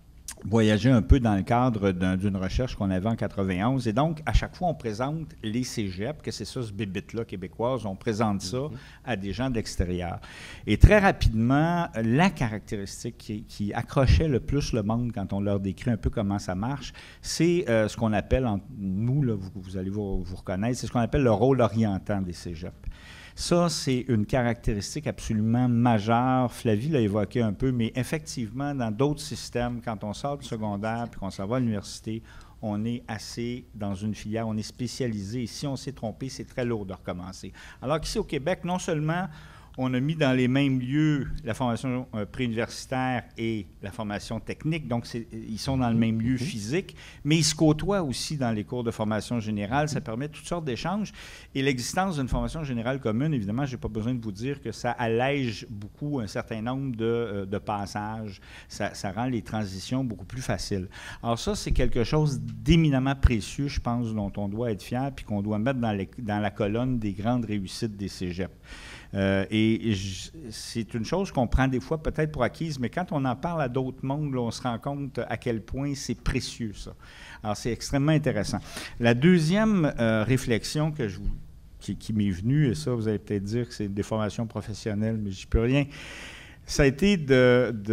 voyagé un peu dans le cadre d'un, d'une recherche qu'on avait en quatre-vingt-onze. Et donc, à chaque fois, on présente les cégeps, que c'est ça, ce bébite-là québécoise, on présente ça mm-hmm. à des gens de l'extérieur. Et très rapidement, la caractéristique qui, qui accrochait le plus le monde quand on leur décrit un peu comment ça marche, c'est euh, ce qu'on appelle, en, nous, là, vous, vous allez vous, vous reconnaître, c'est ce qu'on appelle le rôle orientant des cégeps. Ça, c'est une caractéristique absolument majeure. Flavie l'a évoqué un peu, mais effectivement, dans d'autres systèmes, quand on sort du secondaire puis qu'on s'en va à l'université, on est assez dans une filière, on est spécialisé. Et si on s'est trompé, c'est très lourd de recommencer. Alors qu'ici, au Québec, non seulement on a mis dans les mêmes lieux la formation euh, préuniversitaire et la formation technique, donc c'est, ils sont dans le même lieu physique, mais ils se côtoient aussi dans les cours de formation générale. Ça permet toutes sortes d'échanges. Et l'existence d'une formation générale commune, évidemment, je n'ai pas besoin de vous dire que ça allège beaucoup un certain nombre de, euh, de passages. Ça, ça rend les transitions beaucoup plus faciles. Alors ça, c'est quelque chose d'éminemment précieux, je pense, dont on doit être fier puis qu'on doit mettre dans, les, dans la colonne des grandes réussites des cégeps. Euh, et et je, c'est une chose qu'on prend des fois peut-être pour acquise, mais quand on en parle à d'autres mondes, là, on se rend compte à quel point c'est précieux, ça. Alors, c'est extrêmement intéressant. La deuxième euh, réflexion que je, qui, qui m'est venue, et ça, vous allez peut-être dire que c'est une déformation professionnelle, mais j'y peux rien. ça a été de, de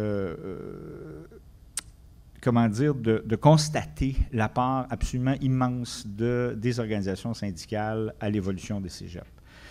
euh, comment dire, de, de constater la part absolument immense de, des organisations syndicales à l'évolution des cégeps.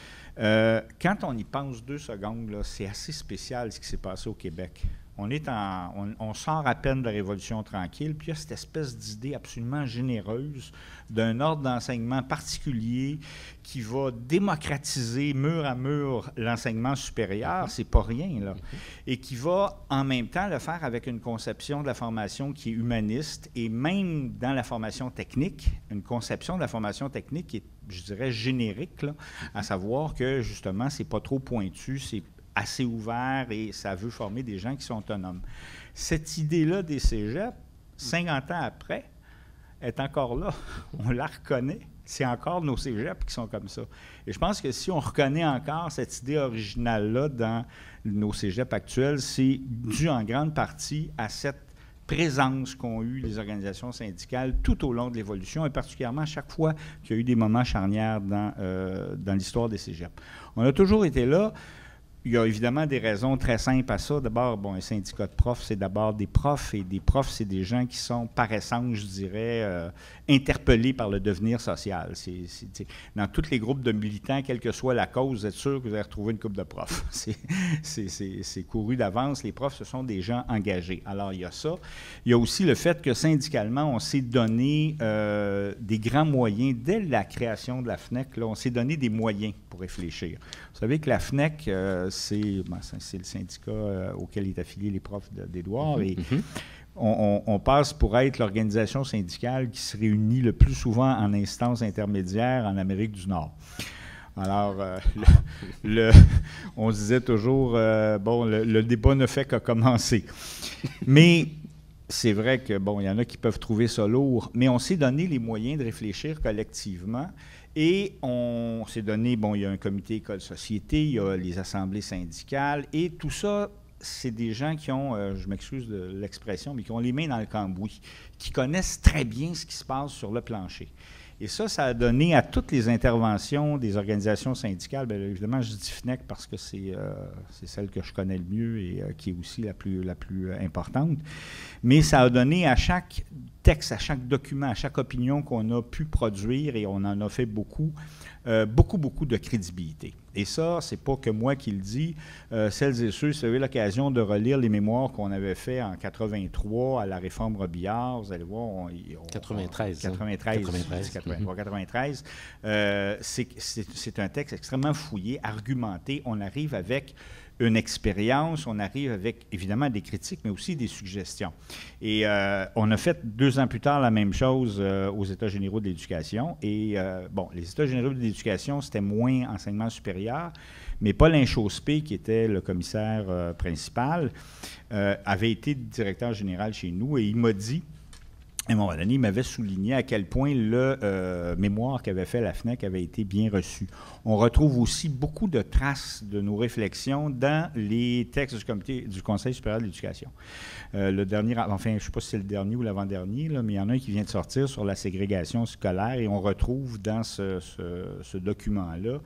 Euh, quand on y pense deux secondes, là, c'est assez spécial ce qui s'est passé au Québec. On, est en, on, on sort à peine de la Révolution tranquille, puis il y a cette espèce d'idée absolument généreuse d'un ordre d'enseignement particulier qui va démocratiser mur à mur l'enseignement supérieur, c'est pas rien, là, et qui va en même temps le faire avec une conception de la formation qui est humaniste, et même dans la formation technique, une conception de la formation technique qui est, je dirais, générique, là, à savoir que, justement, c'est pas trop pointu, c'est assez ouvert et ça veut former des gens qui sont autonomes. Cette idée-là des cégeps, cinquante ans après, est encore là. On la reconnaît. C'est encore nos cégeps qui sont comme ça. Et je pense que si on reconnaît encore cette idée originale-là dans nos cégeps actuels, c'est dû en grande partie à cette présence qu'ont eu les organisations syndicales tout au long de l'évolution, et particulièrement à chaque fois qu'il y a eu des moments charnières dans, euh, dans l'histoire des cégeps. On a toujours été là. Il y a évidemment des raisons très simples à ça. D'abord, bon, un syndicat de profs, c'est d'abord des profs, et des profs, c'est des gens qui sont, par essence, je dirais, euh, interpellés par le devenir social. C'est, c'est, dans tous les groupes de militants, quelle que soit la cause, vous êtes sûr que vous allez retrouver une couple de profs. C'est, c'est, c'est, c'est couru d'avance. Les profs, ce sont des gens engagés. Alors, il y a ça. Il y a aussi le fait que, syndicalement, on s'est donné euh, des grands moyens. Dès la création de la F N E C, là, on s'est donné des moyens pour réfléchir. Vous savez que la F N E C, euh, c'est, ben, c'est le syndicat euh, auquel est affilié les profs d'Édouard, et mm-hmm. on, on, on passe pour être l'organisation syndicale qui se réunit le plus souvent en instance intermédiaire en Amérique du Nord. Alors, euh, le, le, on se disait toujours, euh, bon, le, le débat ne fait que commencer. Mais c'est vrai que, bon, il y en a qui peuvent trouver ça lourd, mais on s'est donné les moyens de réfléchir collectivement. Et on s'est donné, bon, il y a un comité école-société, il y a les assemblées syndicales, et tout ça, c'est des gens qui ont, euh, je m'excuse de l'expression, mais qui ont les mains dans le cambouis, qui connaissent très bien ce qui se passe sur le plancher. Et ça, ça a donné à toutes les interventions des organisations syndicales, bien évidemment, je dis F N E C parce que c'est, euh, c'est celle que je connais le mieux et euh, qui est aussi la plus, la plus importante, mais ça a donné à chaque texte, à chaque document, à chaque opinion qu'on a pu produire, et on en a fait beaucoup, euh, beaucoup, beaucoup de crédibilité. Et ça, c'est pas que moi qui le dis. Euh, celles et ceux, si vous avez l'occasion de relire les mémoires qu'on avait fait en quatre-vingt-trois à la réforme Robillard, vous allez voir, on, on, quatre-vingt-treize. quatre-vingt-treize. quatre-vingt-treize. quatre-vingt-trois, quatre-vingt-treize. Euh, c'est, c'est, c'est un texte extrêmement fouillé, argumenté. On arrive avec une expérience, on arrive avec, évidemment, des critiques, mais aussi des suggestions. Et euh, on a fait deux ans plus tard la même chose euh, aux États généraux de l'éducation. Et, euh, bon, les États généraux de l'éducation, c'était moins enseignement supérieur, mais Paul Inchauspé, qui était le commissaire euh, principal, euh, avait été directeur général chez nous, et il m'a dit, à un moment donné, il m'avait souligné à quel point le euh, mémoire qu'avait fait la F N E C avait été bien reçu. On retrouve aussi beaucoup de traces de nos réflexions dans les textes du comité du Conseil supérieur de l'éducation. Euh, le dernier, enfin, je ne sais pas si c'est le dernier ou l'avant-dernier, là, mais il y en a un qui vient de sortir sur la ségrégation scolaire, et on retrouve dans ce, ce, ce document-là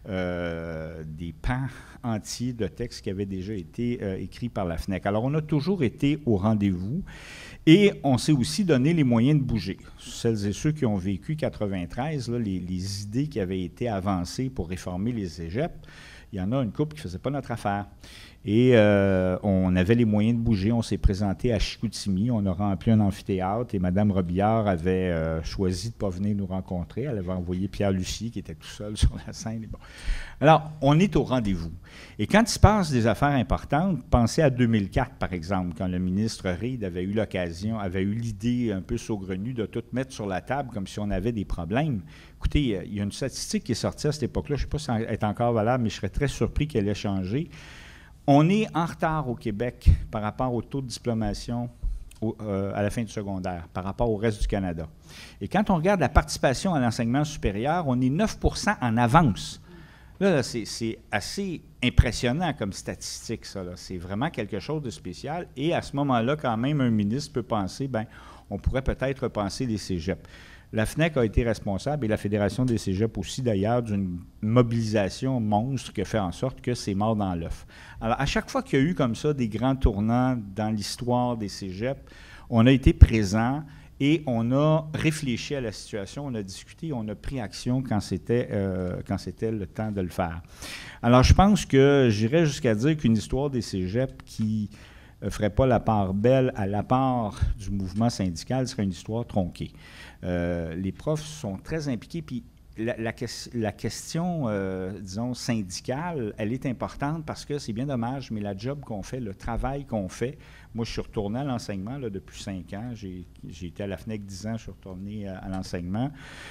euh, des pans entiers de textes qui avaient déjà été euh, écrits par la F N E C. Alors, on a toujours été au rendez-vous. Et on s'est aussi donné les moyens de bouger. Celles et ceux qui ont vécu quatre-vingt-treize, là, les, les idées qui avaient été avancées pour réformer les cégeps, il y en a une couple qui ne faisait pas notre affaire. Et euh, on avait les moyens de bouger. On s'est présenté à Chicoutimi. On a rempli un amphithéâtre, et Mme Robillard avait euh, choisi de ne pas venir nous rencontrer. Elle avait envoyé Pierre Lucie, qui était tout seul sur la scène. Bon. Alors, on est au rendez-vous. Et quand il se passe des affaires importantes, pensez à deux mille quatre, par exemple, quand le ministre Reid avait eu l'occasion, avait eu l'idée un peu saugrenue de tout mettre sur la table comme si on avait des problèmes. Écoutez, il y a une statistique qui est sortie à cette époque-là. Je ne sais pas si elle est encore valable, mais je serais très surpris qu'elle ait changé. On est en retard au Québec par rapport au taux de diplomation au, euh, à la fin du secondaire, par rapport au reste du Canada. Et quand on regarde la participation à l'enseignement supérieur, on est neuf pour cent en avance. Là, là c'est, c'est assez impressionnant comme statistique, ça. Là. C'est vraiment quelque chose de spécial. Et à ce moment-là, quand même, un ministre peut penser, bien, on pourrait peut-être repenser les cégeps. La F N E C a été responsable, et la Fédération des cégeps aussi d'ailleurs, d'une mobilisation monstre qui a fait en sorte que c'est mort dans l'œuf. Alors, à chaque fois qu'il y a eu comme ça des grands tournants dans l'histoire des cégeps, on a été présent et on a réfléchi à la situation, on a discuté, on a pris action quand c'était euh, quand c'était le temps de le faire. Alors, je pense que j'irais jusqu'à dire qu'une histoire des cégeps qui ne ferait pas la part belle à la part du mouvement syndical serait une histoire tronquée. Euh, les profs sont très impliqués, puis la, la, la question, euh, disons, syndicale, elle est importante parce que c'est bien dommage, mais la job qu'on fait, le travail qu'on fait, moi, je suis retourné à l'enseignement là, depuis cinq ans. J'ai, j'ai été à la F N E C dix ans, je suis retourné à, à l'enseignement.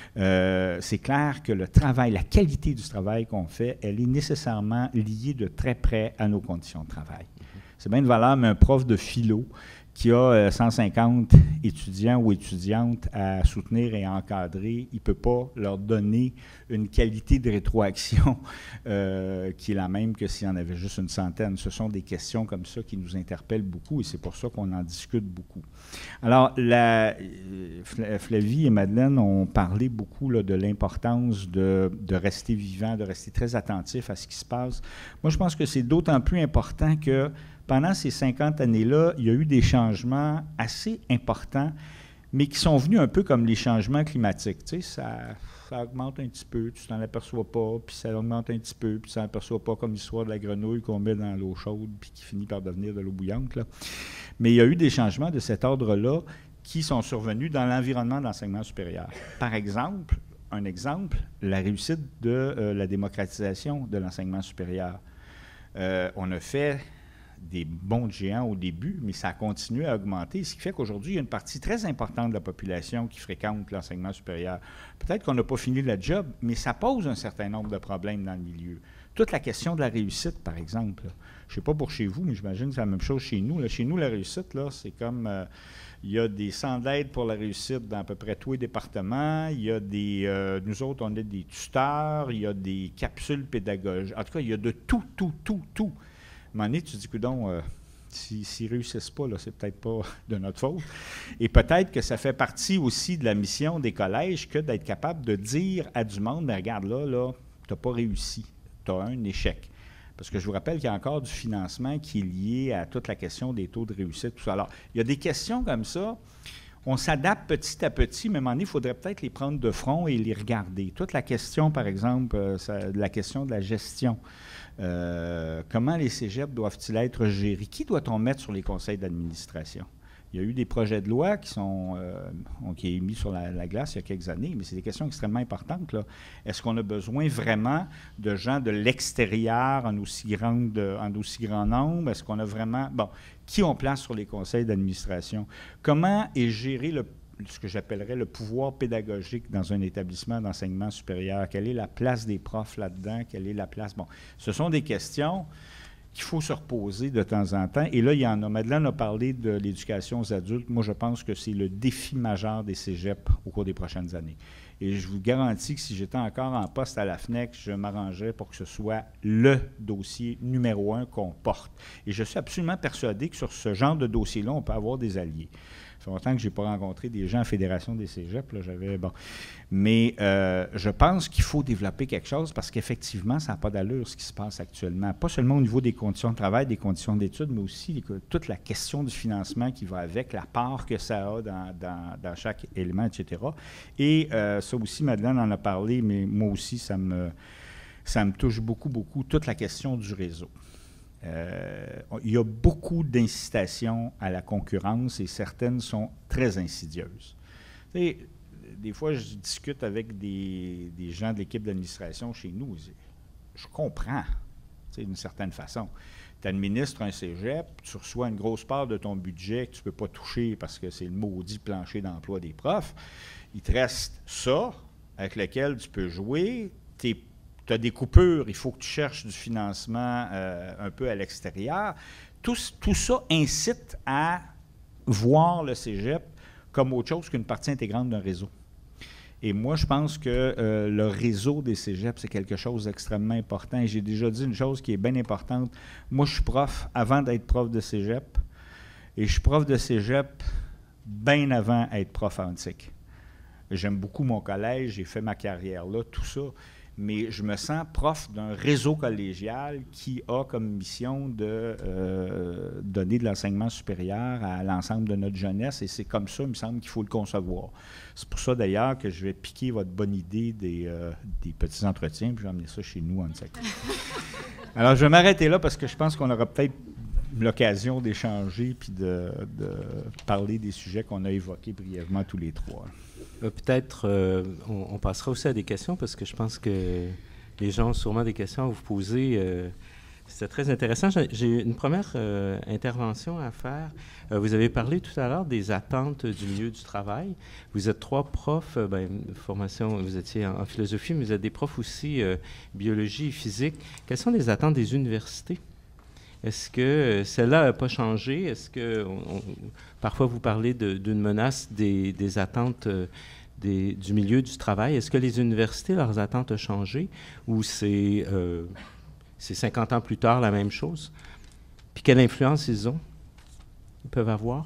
Euh, c'est clair que le travail, la qualité du travail qu'on fait, elle est nécessairement liée de très près à nos conditions de travail. C'est bien de valeur, mais un prof de philo qui a euh, cent cinquante étudiants ou étudiantes à soutenir et à encadrer, il ne peut pas leur donner une qualité de rétroaction euh, qui est la même que s'il y en avait juste une centaine. Ce sont des questions comme ça qui nous interpellent beaucoup et c'est pour ça qu'on en discute beaucoup. Alors, la, Flavie et Madeleine ont parlé beaucoup là, de l'importance de, de rester vivant, de rester très attentif à ce qui se passe. Moi, je pense que c'est d'autant plus important que pendant ces cinquante années-là, il y a eu des changements assez importants, mais qui sont venus un peu comme les changements climatiques. Tu sais, ça, ça augmente un petit peu, tu t'en aperçois pas, puis ça augmente un petit peu, puis tu t'en aperçois pas, comme l'histoire de la grenouille qu'on met dans l'eau chaude, puis qui finit par devenir de l'eau bouillante, là. Mais il y a eu des changements de cet ordre-là qui sont survenus dans l'environnement de l'enseignement supérieur. Par exemple, un exemple, la réussite de euh, la démocratisation de l'enseignement supérieur. Euh, on a fait des bons géants au début, mais ça a continué à augmenter, ce qui fait qu'aujourd'hui, il y a une partie très importante de la population qui fréquente l'enseignement supérieur. Peut-être qu'on n'a pas fini le job, mais ça pose un certain nombre de problèmes dans le milieu. Toute la question de la réussite, par exemple, là. Je ne sais pas pour chez vous, mais j'imagine que c'est la même chose chez nous. Là. Chez nous, la réussite, là, c'est comme... Euh, il y a des centres d'aide pour la réussite dans à peu près tous les départements. Il y a des... Euh, nous autres, on a des tuteurs, il y a des capsules pédagogiques. En tout cas, il y a de tout, tout, tout, tout. À un moment donné, tu te dis, coudonc, euh, s'ils si, si réussissent pas, là, c'est peut-être pas de notre faute. Et peut-être que ça fait partie aussi de la mission des collèges que d'être capable de dire à du monde, mais regarde là, là, tu n'as pas réussi, tu as un échec. Parce que je vous rappelle qu'il y a encore du financement qui est lié à toute la question des taux de réussite, tout ça. Alors, il y a des questions comme ça. On s'adapte petit à petit, mais à un moment donné, il faudrait peut-être les prendre de front et les regarder. Toute la question, par exemple, euh, ça, la question de la gestion. Euh, comment les cégeps doivent-ils être gérés? Qui doit-on mettre sur les conseils d'administration? Il y a eu des projets de loi qui sont euh, qui est mis sur la, la glace il y a quelques années, mais c'est des questions extrêmement importantes, là. Est-ce qu'on a besoin vraiment de gens de l'extérieur en aussi, grande, en aussi grand nombre? Est-ce qu'on a vraiment... Bon, qui on place sur les conseils d'administration? Comment est géré le, ce que j'appellerais le pouvoir pédagogique dans un établissement d'enseignement supérieur? Quelle est la place des profs là-dedans? Quelle est la place... Bon, ce sont des questions qu'il faut se reposer de temps en temps. Et là, il y en a. Madeleine a parlé de l'éducation aux adultes. Moi, je pense que c'est le défi majeur des cégeps au cours des prochaines années. Et je vous garantis que si j'étais encore en poste à la F N E C, je m'arrangerais pour que ce soit le dossier numéro un qu'on porte. Et je suis absolument persuadé que sur ce genre de dossier-là, on peut avoir des alliés. Ça fait longtemps que je n'ai pas rencontré des gens en Fédération des cégeps. Là, j'avais, bon. Mais euh, je pense qu'il faut développer quelque chose parce qu'effectivement, ça n'a pas d'allure ce qui se passe actuellement. Pas seulement au niveau des conditions de travail, des conditions d'études, mais aussi les, toute la question du financement qui va avec, la part que ça a dans, dans, dans chaque élément, et cetera. Et euh, ça aussi, Madeleine en a parlé, mais moi aussi, ça me, ça me touche beaucoup, beaucoup, toute la question du réseau. Euh, il y a beaucoup d'incitations à la concurrence et certaines sont très insidieuses. Tu sais, des fois, je discute avec des, des gens de l'équipe d'administration chez nous. Je comprends, tu sais, d'une certaine façon. Tu administres un cégep, tu reçois une grosse part de ton budget que tu ne peux pas toucher parce que c'est le maudit plancher d'emploi des profs. Il te reste ça avec lequel tu peux jouer. Tu as des coupures, il faut que tu cherches du financement euh, un peu à l'extérieur. Tout, tout ça incite à voir le cégep comme autre chose qu'une partie intégrante d'un réseau. Et moi, je pense que euh, le réseau des cégeps, c'est quelque chose d'extrêmement important. Et j'ai déjà dit une chose qui est bien importante. Moi, je suis prof avant d'être prof de cégep. Et je suis prof de cégep bien avant d'être prof en antique. J'aime beaucoup mon collège, j'ai fait ma carrière là, tout ça. Mais je me sens prof d'un réseau collégial qui a comme mission de euh, donner de l'enseignement supérieur à l'ensemble de notre jeunesse, et c'est comme ça, il me semble, qu'il faut le concevoir. C'est pour ça, d'ailleurs, que je vais piquer votre bonne idée des, euh, des petits entretiens, puis je vais amener ça chez nous en sec. Alors, je vais m'arrêter là parce que je pense qu'on aura peut-être l'occasion d'échanger puis de, de parler des sujets qu'on a évoqués brièvement tous les trois. Euh, peut-être euh, on, on passera aussi à des questions parce que je pense que les gens ont sûrement des questions à vous poser. Euh, C'était très intéressant. J'ai, j'ai une première euh, intervention à faire. Euh, vous avez parlé tout à l'heure des attentes du milieu du travail. Vous êtes trois profs, euh, ben, formation, vous étiez en, en philosophie, mais vous êtes des profs aussi euh, biologie et physique. Quelles sont les attentes des universités? Est-ce que euh, celle-là n'a pas changé? Est-ce que on, on, parfois vous parlez de, d'une menace des, des attentes euh, des, du milieu du travail? Est-ce que les universités, leurs attentes ont changé ou c'est, euh, c'est cinquante ans plus tard la même chose? Puis quelle influence ils ont? Ils peuvent avoir?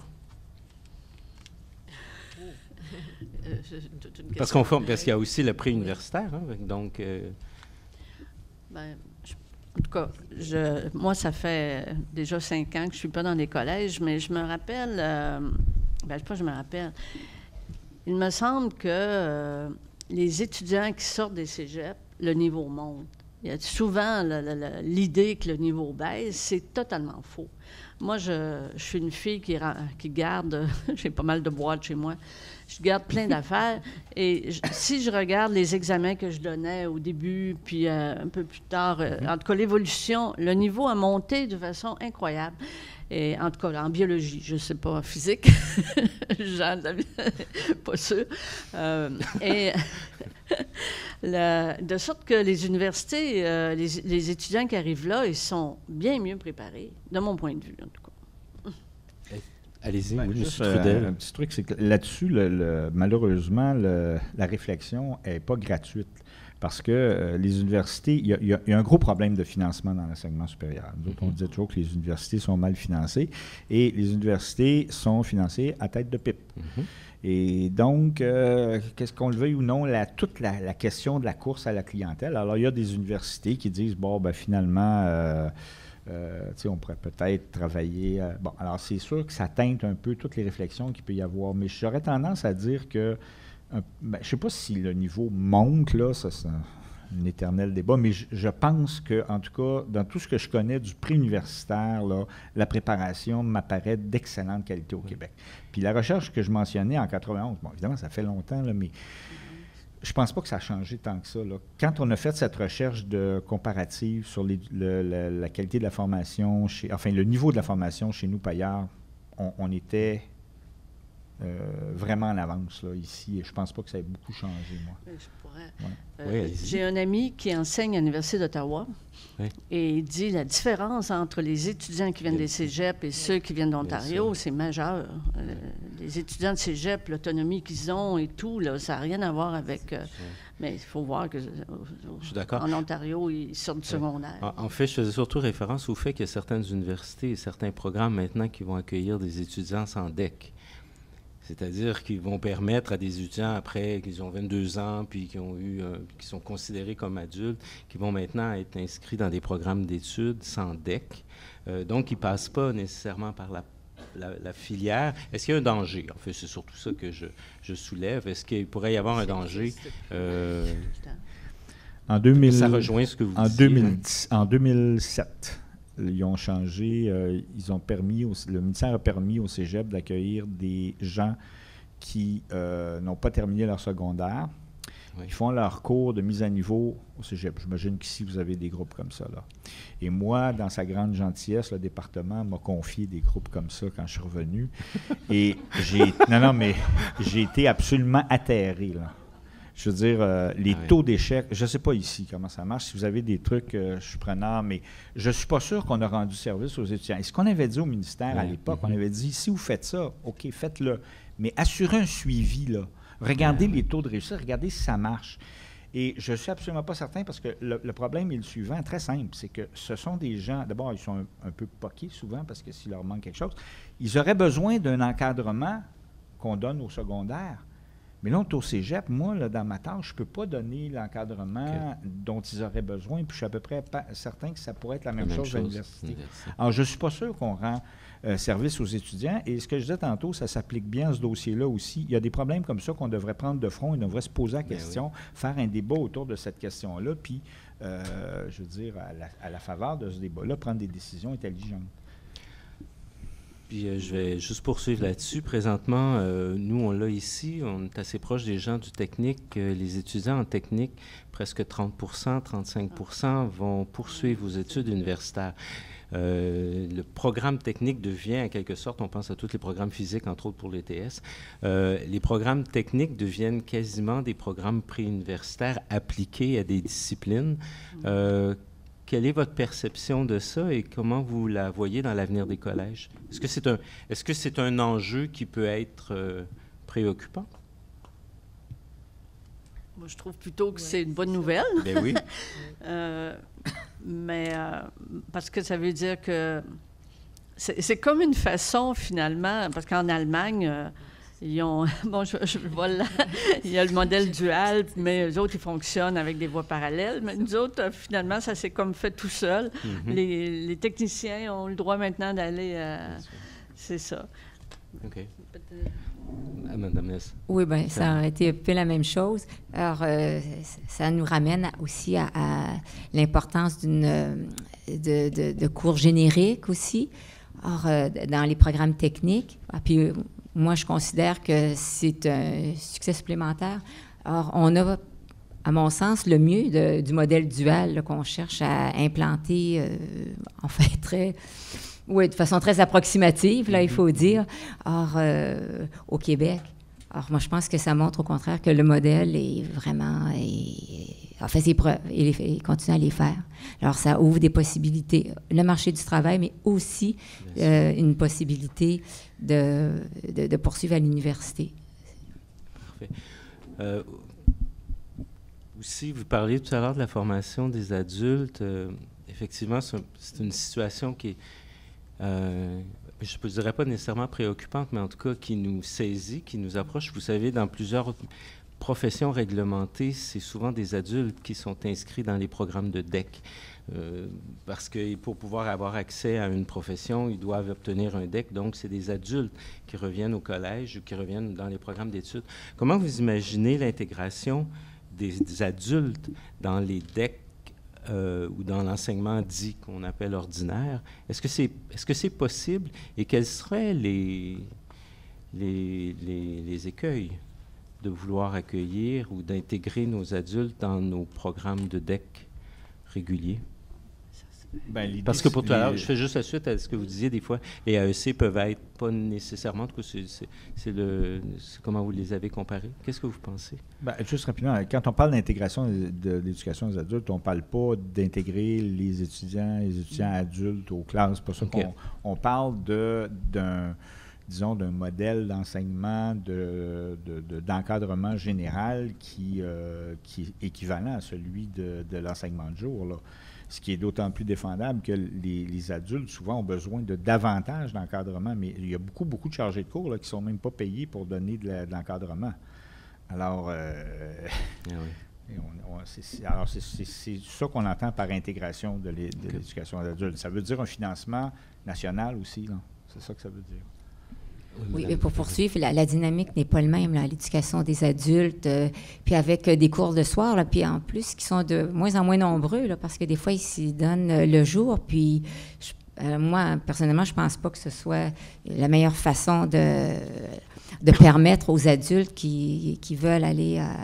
Parce qu'on forme, parce qu'il y a aussi le prix universitaire, hein, donc. Euh, ben, je En tout cas, je, moi, ça fait déjà cinq ans que je ne suis pas dans les collèges, mais je me rappelle, euh, ben, je sais pas, je me rappelle, il me semble que euh, les étudiants qui sortent des cégeps, le niveau monte. Il y a souvent le, le, le, l'idée que le niveau baisse, c'est totalement faux. Moi, je, je suis une fille qui, qui garde, j'ai pas mal de boîtes chez moi, je garde plein d'affaires. Et je, si je regarde les examens que je donnais au début, puis euh, un peu plus tard, euh, en tout cas, l'évolution, le niveau a monté de façon incroyable. Et en tout cas, en biologie, je ne sais pas, en physique, j'en avais pas sûr. Euh, et le, de sorte que les universités, euh, les, les étudiants qui arrivent là, ils sont bien mieux préparés, de mon point de vue, en tout cas. Allez-y, ben, oui, juste, M. Trudel. Euh, un petit truc, c'est que là-dessus, le, le, malheureusement, le, la réflexion n'est pas gratuite. Parce que euh, les universités, il y, y, y a un gros problème de financement dans l'enseignement supérieur. Nous autres, on disait toujours que les universités sont mal financées et les universités sont financées à tête de pipe. Mm-hmm. Et donc, euh, qu'est-ce qu'on le veuille ou non, la, toute la, la question de la course à la clientèle. Alors, il y a des universités qui disent, bon, ben finalement, euh, euh, tu sais, on pourrait peut-être travailler. Euh, bon, alors, c'est sûr que ça teinte un peu toutes les réflexions qu'il peut y avoir, mais j'aurais tendance à dire que Un, ben, je ne sais pas si le niveau monte, là, ça c'est un, un éternel débat, mais je, je pense que, en tout cas, dans tout ce que je connais du préuniversitaire, là, la préparation m'apparaît d'excellente qualité au Québec. Puis la recherche que je mentionnais en quatre-vingt-onze, bon, évidemment, ça fait longtemps, là, mais je ne pense pas que ça a changé tant que ça, là. Quand on a fait cette recherche de comparative sur les, le, la, la qualité de la formation, chez, enfin, le niveau de la formation chez nous, payeurs, on, on était... Euh, vraiment en avance là, ici, et je ne pense pas que ça ait beaucoup changé, moi. Je pourrais. Ouais. Euh, oui, j'ai un ami qui enseigne à l'Université d'Ottawa, oui. Et il dit la différence entre les étudiants qui viennent des cégeps et ceux qui viennent d'Ontario, c'est majeur. Euh, les étudiants de cégep, l'autonomie qu'ils ont et tout, là, ça n'a rien à voir avec... Euh, mais il faut voir que je suis d'accord. En Ontario, ils sortent du secondaire. En, en fait, je faisais surtout référence au fait qu'il y a certaines universités et certains programmes maintenant qui vont accueillir des étudiants sans D E C. C'est-à-dire qu'ils vont permettre à des étudiants, après qu'ils ont vingt-deux ans, puis qui ont eu, euh, qui sont considérés comme adultes, qui vont maintenant être inscrits dans des programmes d'études sans D E C. Euh, donc, ils ne passent pas nécessairement par la, la, la filière. Est-ce qu'il y a un danger? En fait, c'est surtout ça que je, je soulève. Est-ce qu'il pourrait y avoir un danger? Euh, en deux mille, ça rejoint ce que vous en disiez. deux mille dix, en deux mille sept. Ils ont changé, euh, ils ont permis, au, le ministère a permis au cégep d'accueillir des gens qui euh, n'ont pas terminé leur secondaire. Oui. Ils font leur cours de mise à niveau au cégep. J'imagine qu'ici, vous avez des groupes comme ça, là. Et moi, dans sa grande gentillesse, le département m'a confié des groupes comme ça quand je suis revenu. Et j'ai... Non, non, mais j'ai été absolument atterré, là. Je veux dire, euh, les ah oui. taux d'échec, je ne sais pas ici comment ça marche. Si vous avez des trucs, euh, je suis preneur, mais je ne suis pas sûr qu'on a rendu service aux étudiants. Et ce qu'on avait dit au ministère oui. à l'époque, mm-hmm. on avait dit, si vous faites ça, OK, faites-le, mais assurez un suivi, là. Regardez ah oui. les taux de réussite, regardez si ça marche. Et je ne suis absolument pas certain parce que le, le problème est le suivant, très simple, c'est que ce sont des gens, d'abord, ils sont un, un peu poqués souvent parce que s'il leur manque quelque chose, ils auraient besoin d'un encadrement qu'on donne au secondaire. Mais là, on est au cégep. Moi, là, dans ma tâche, je ne peux pas donner l'encadrement okay. dont ils auraient besoin. Puis je suis à peu près pas certain que ça pourrait être la même, la même chose, chose à l'université. Alors, je ne suis pas sûr qu'on rend euh, service aux étudiants. Et ce que je disais tantôt, ça s'applique bien à ce dossier-là aussi. Il y a des problèmes comme ça qu'on devrait prendre de front et devrait se poser la question, oui. faire un débat autour de cette question-là. Puis, euh, je veux dire, à la, à la faveur de ce débat-là, prendre des décisions intelligentes. Puis euh, je vais juste poursuivre là-dessus. Présentement, euh, nous, on l'a ici, on est assez proche des gens du technique. Euh, les étudiants en technique, presque trente pour cent, trente-cinq pour cent vont poursuivre vos études universitaires. Euh, le programme technique devient, en quelque sorte, on pense à tous les programmes physiques, entre autres pour l'E T S, euh, les programmes techniques deviennent quasiment des programmes préuniversitaires appliqués à des disciplines. Euh, Quelle est votre perception de ça et comment vous la voyez dans l'avenir des collèges? Est-ce que c'est un, est-ce que c'est un enjeu qui peut être euh, préoccupant? Moi, je trouve plutôt que ouais, c'est une bonne c'est nouvelle. Ben oui. euh, mais euh, parce que ça veut dire que c'est, c'est comme une façon, finalement, parce qu'en Allemagne, euh, ils ont, bon, je, je vois là, il y a le modèle dual, mais eux autres, ils fonctionnent avec des voies parallèles. Mais nous autres, finalement, ça s'est comme fait tout seul. Mm-hmm. Les, les techniciens ont le droit maintenant d'aller à... C'est ça. OK. Ah, Madame Ness. Oui, bien, ça a été un peu la même chose. Alors, euh, ça nous ramène aussi à, à l'importance d'une, de, de, de cours génériques aussi. Alors, euh, dans les programmes techniques, ah, puis moi, je considère que c'est un succès supplémentaire. Alors, on a, à mon sens, le mieux de, du modèle dual là, qu'on cherche à implanter, euh, en fait, très, oui, de façon très approximative, là, il faut dire, or, euh, au Québec. Alors, moi, je pense que ça montre, au contraire, que le modèle est vraiment... Est, a fait ses preuves et il continue à les faire. Alors, ça ouvre des possibilités. Le marché du travail, mais aussi euh, une possibilité de, de, de poursuivre à l'université. Parfait. Euh, aussi, vous parliez tout à l'heure de la formation des adultes. Euh, effectivement, c'est, un, c'est une situation qui est, euh, je ne dirais pas nécessairement préoccupante, mais en tout cas qui nous saisit, qui nous approche. Vous savez, dans plusieurs professions réglementées, c'est souvent des adultes qui sont inscrits dans les programmes de D E C. Euh, parce que pour pouvoir avoir accès à une profession, ils doivent obtenir un D E C. Donc, c'est des adultes qui reviennent au collège ou qui reviennent dans les programmes d'études. Comment vous imaginez l'intégration des, des adultes dans les D E C euh, ou dans l'enseignement dit qu'on appelle ordinaire? Est-ce que c'est, est-ce que c'est possible? Et quels seraient les, les, les, les écueils de vouloir accueillir ou d'intégrer nos adultes dans nos programmes de D E C réguliers? Ben, Parce que pour tout à l'heure, je fais juste la suite à ce que vous disiez, des fois, les A E C peuvent être pas nécessairement, en tout cas, c'est, c'est, c'est le, c'est comment vous les avez comparés. Qu'est-ce que vous pensez? Ben, juste rapidement, quand on parle d'intégration de, de l'éducation des adultes, on ne parle pas d'intégrer les étudiants, les étudiants adultes aux classes. C'est pas ça okay. qu'on on parle de, d'un, disons, d'un modèle d'enseignement, de, de, de, d'encadrement général qui, euh, qui est équivalent à celui de, de l'enseignement de jour, là. Ce qui est d'autant plus défendable que les, les adultes, souvent, ont besoin de davantage d'encadrement. Mais il y a beaucoup, beaucoup de chargés de cours là, qui ne sont même pas payés pour donner de, la, de l'encadrement. Alors, euh, ah oui. on, on, c'est, c'est, alors c'est, c'est, c'est ça qu'on entend par intégration de, l'é, de okay. l'éducation des adultes. Ça veut dire un financement national aussi, là. C'est ça que ça veut dire. Oui, mais pour poursuivre, la, la dynamique n'est pas le même, là, l'éducation des adultes, euh, puis avec euh, des cours de soir, là, puis en plus, qui sont de moins en moins nombreux, là, parce que des fois, ils s'y donnent euh, le jour, puis je, euh, moi, personnellement, je ne pense pas que ce soit la meilleure façon de, de permettre aux adultes qui, qui veulent aller à,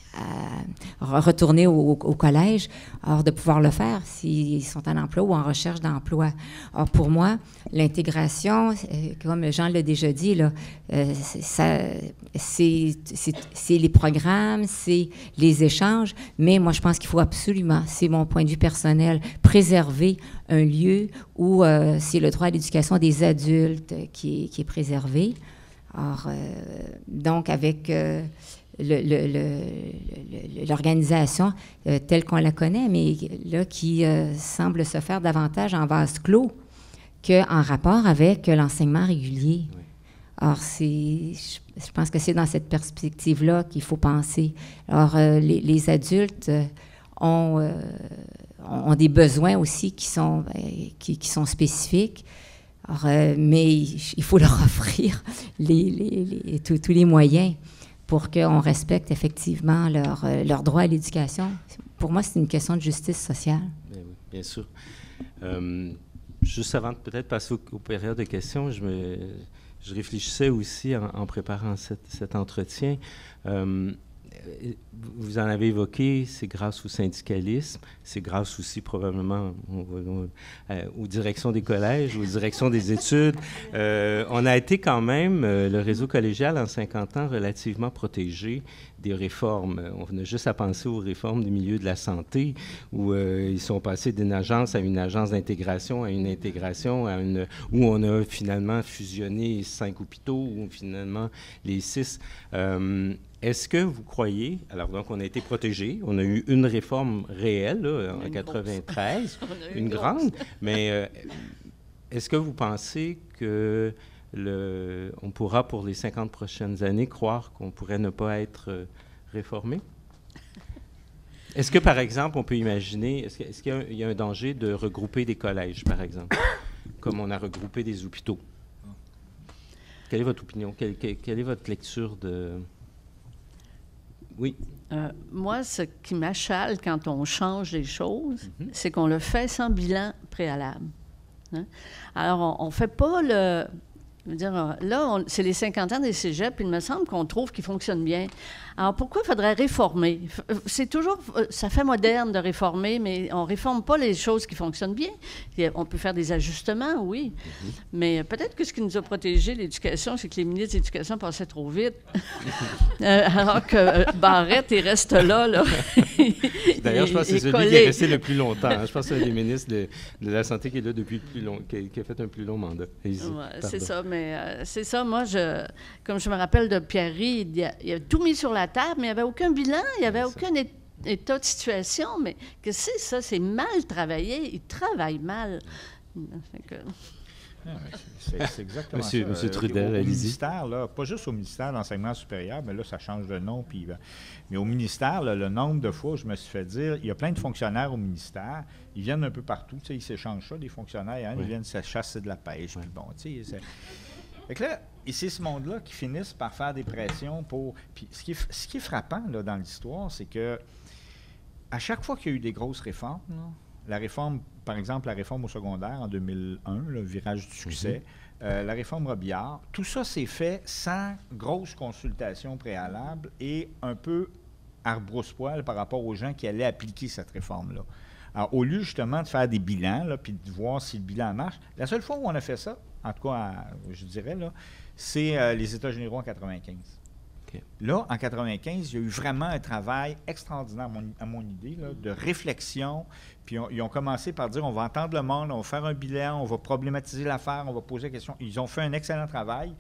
à retourner au, au collège, alors de pouvoir le faire s'ils sont en emploi ou en recherche d'emploi. Alors pour moi, l'intégration, comme Jean l'a déjà dit, là, euh, c'est, ça, c'est, c'est, c'est les programmes, c'est les échanges, mais moi je pense qu'il faut absolument, c'est mon point de vue personnel, préserver un lieu où euh, c'est le droit à l'éducation des adultes qui est, qui est préservé. Alors, euh, donc avec... Euh, Le, le, le, l'organisation euh, telle qu'on la connaît, mais là, qui euh, semble se faire davantage en vase clos qu'en rapport avec l'enseignement régulier. Oui. Alors, c'est, je, je pense que c'est dans cette perspective-là qu'il faut penser. Alors, euh, les, les adultes euh, ont, euh, ont des besoins aussi qui sont, euh, qui, qui sont spécifiques. Alors, euh, mais il faut leur offrir les, les, les, tous, tous les moyens pour qu'on respecte effectivement leur, euh, leur droit à l'éducation. Pour moi, c'est une question de justice sociale. Bien oui, bien sûr. Euh, juste avant de peut-être passer aux, aux périodes de questions, je, me, je réfléchissais aussi en, en préparant cette, cet entretien. Euh, Vous en avez évoqué, c'est grâce au syndicalisme, c'est grâce aussi probablement on va, on, euh, aux directions des collèges, aux directions des études. Euh, on a été quand même, euh, le réseau collégial en cinquante ans, relativement protégé des réformes. On a juste à penser aux réformes du milieu de la santé, où euh, ils sont passés d'une agence à une agence d'intégration, à une intégration, à une, où on a finalement fusionné cinq hôpitaux, ou finalement les six. Euh, Est-ce que vous croyez, alors donc on a été protégés, on a eu une réforme réelle là, en quatre-vingt-treize, une, une grande, mais euh, est-ce que vous pensez que le, on pourra pour les cinquante prochaines années croire qu'on pourrait ne pas être euh, réformé? Est-ce que par exemple on peut imaginer, est-ce, que, est-ce qu'il y a, un, il y a un danger de regrouper des collèges par exemple, comme on a regroupé des hôpitaux? Quelle est votre opinion? Quelle, quelle, quelle est votre lecture de... Oui. Euh, moi, ce qui m'achale quand on change les choses, Mm-hmm. c'est qu'on le fait sans bilan préalable. Hein? Alors, on ne fait pas le... Je veux dire, là, on, c'est les cinquante ans des cégeps, puis il me semble qu'on trouve qu'ils fonctionnent bien. Alors, pourquoi il faudrait réformer? C'est toujours... Ça fait moderne de réformer, mais on ne réforme pas les choses qui fonctionnent bien. On peut faire des ajustements, oui. Mm-hmm. Mais peut-être que ce qui nous a protégé l'éducation, c'est que les ministres de l'Éducation passaient trop vite. euh, alors que euh, Barrette, il reste là, là. D'ailleurs, je pense que c'est celui collé. Qui est resté le plus longtemps. Hein. Je pense que c'est le ministre de, de la Santé qui est là depuis le plus long, qui a, qui a fait un plus long mandat. Ouais, c'est ça, mais euh, c'est ça. Moi, je, comme je me rappelle de Pierry, il a, il a tout mis sur la table, mais il n'y avait aucun bilan, il n'y avait aucun é- état de situation. Mais que c'est ça? C'est mal travaillé. Il travaille mal. Fait que... Ah, c'est, c'est exactement monsieur, ça. Monsieur Trudel, au, au ministère, là, pas juste au ministère de l'enseignement supérieur, mais là, ça change de nom. Puis, mais au ministère, là, le nombre de fois où je me suis fait dire, il y a plein de fonctionnaires au ministère, ils viennent un peu partout, tu sais, ils s'échangent ça, des fonctionnaires, hein, oui. Ils viennent se chasser de la pêche, oui. Puis bon, tu sais, c'est... Fait que là, et c'est ce monde-là qui finissent par faire des pressions pour... Puis ce qui est, ce qui est frappant, là, dans l'histoire, c'est que à chaque fois qu'il y a eu des grosses réformes, là, la réforme, par exemple, la réforme au secondaire en deux mille un, le virage du succès, mm-hmm. euh, la réforme Robillard, tout ça s'est fait sans grosse consultation préalable et un peu arbrousse-poil par rapport aux gens qui allaient appliquer cette réforme-là. Alors, au lieu justement de faire des bilans, là, puis de voir si le bilan marche, la seule fois où on a fait ça, en tout cas, à, je dirais, là, c'est euh, les États généraux en quatre-vingt-quinze. Okay. Là, en quatre-vingt-quinze, il y a eu vraiment un travail extraordinaire, à mon, à mon idée, là, de réflexion. Puis on, ils ont commencé par dire, on va entendre le monde, on va faire un bilan, on va problématiser l'affaire, on va poser la question. Ils ont fait un excellent travail.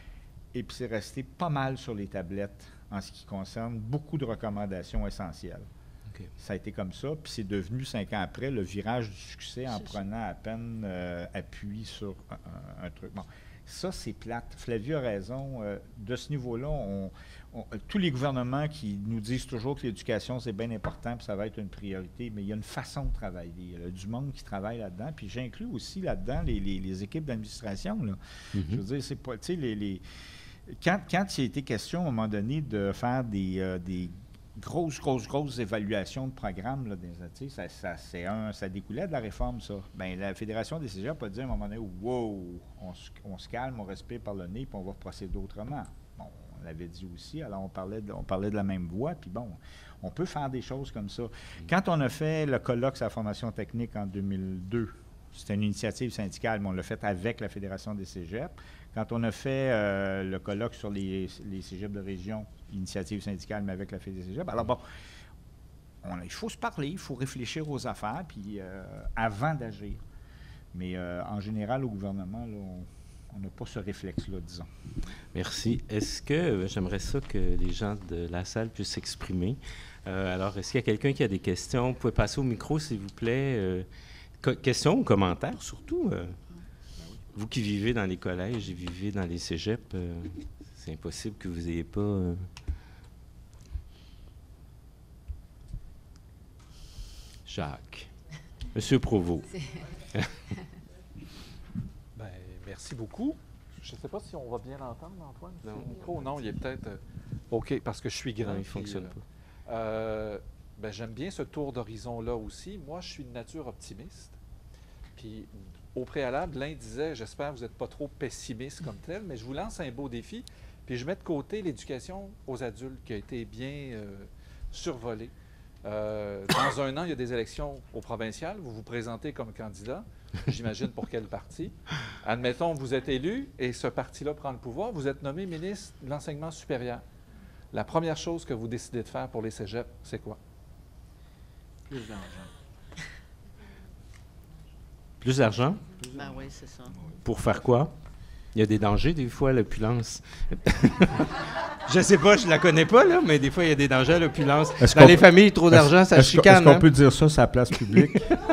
Et puis c'est resté pas mal sur les tablettes en ce qui concerne beaucoup de recommandations essentielles. Okay. Ça a été comme ça. Puis c'est devenu, cinq ans après, le virage du succès en c'est prenant ça. à peine euh, appui sur un, un, un truc. Bon. Ça, c'est plate. Flavie a raison. Euh, de ce niveau-là, on, on, tous les gouvernements qui nous disent toujours que l'éducation, c'est bien important puis ça va être une priorité, mais il y a une façon de travailler. Il y a du monde qui travaille là-dedans. Puis j'inclus aussi là-dedans les, les, les équipes d'administration. Là. Mm-hmm. Je veux dire, c'est pas... Tu sais, les, les, quand, quand il a été question, à un moment donné, de faire des, euh, des grosses, grosses, grosses évaluations de programmes, là, des, ça, ça, c'est un, ça découlait de la réforme, ça. Bien, la Fédération des cégeps a dit à un moment donné, wow, on, on se calme, on respire par le nez, puis on va procéder autrement. Bon, on l'avait dit aussi, alors on parlait de, on parlait de la même voie, puis bon, on peut faire des choses comme ça. Quand on a fait le colloque sur la formation technique en deux mille deux, c'était une initiative syndicale, mais on l'a fait avec la Fédération des cégeps. Quand on a fait euh, le colloque sur les, les cégeps de région, initiative syndicale, mais avec la Fédération des cégeps, alors bon, on a, il faut se parler, il faut réfléchir aux affaires, puis euh, avant d'agir. Mais euh, en général, au gouvernement, là, on n'a pas ce réflexe-là, disons. Merci. Est-ce que, euh, j'aimerais ça que les gens de la salle puissent s'exprimer. Euh, alors, est-ce qu'il y a quelqu'un qui a des questions? Vous pouvez passer au micro, s'il vous plaît. Euh, co- questions ou commentaires, surtout? Euh. vous qui vivez dans les collèges et vivez dans les cégeps, euh, c'est impossible que vous n'ayez pas... Euh... Jacques. Monsieur Provost. Bien, merci beaucoup. Je ne sais pas si on va bien l'entendre, Antoine. Non. Le micro, non, il est peut-être... Euh, OK, parce que je suis grand. Non, il ne puis, fonctionne euh, pas. Euh, ben, j'aime bien ce tour d'horizon-là aussi. Moi, je suis de nature optimiste. Puis, au préalable, l'un disait, j'espère que vous n'êtes pas trop pessimiste comme tel, mais je vous lance un beau défi. Puis, je mets de côté l'éducation aux adultes qui a été bien euh, survolée. Euh, dans un an, il y a des élections au provincial. Vous vous présentez comme candidat. J'imagine pour quel parti. Admettons, vous êtes élu et ce parti-là prend le pouvoir. Vous êtes nommé ministre de l'Enseignement supérieur. La première chose que vous décidez de faire pour les cégeps, c'est quoi? Plus d'argent. Plus d'argent? Ben oui, c'est ça. Pour faire quoi? Il y a des dangers, des fois, à l'opulence. Je sais pas, je la connais pas, là, mais des fois, il y a des dangers à l'opulence. Dans les familles, trop d'argent, ça chicane. Est-ce qu'on hein? peut dire ça sur la place publique?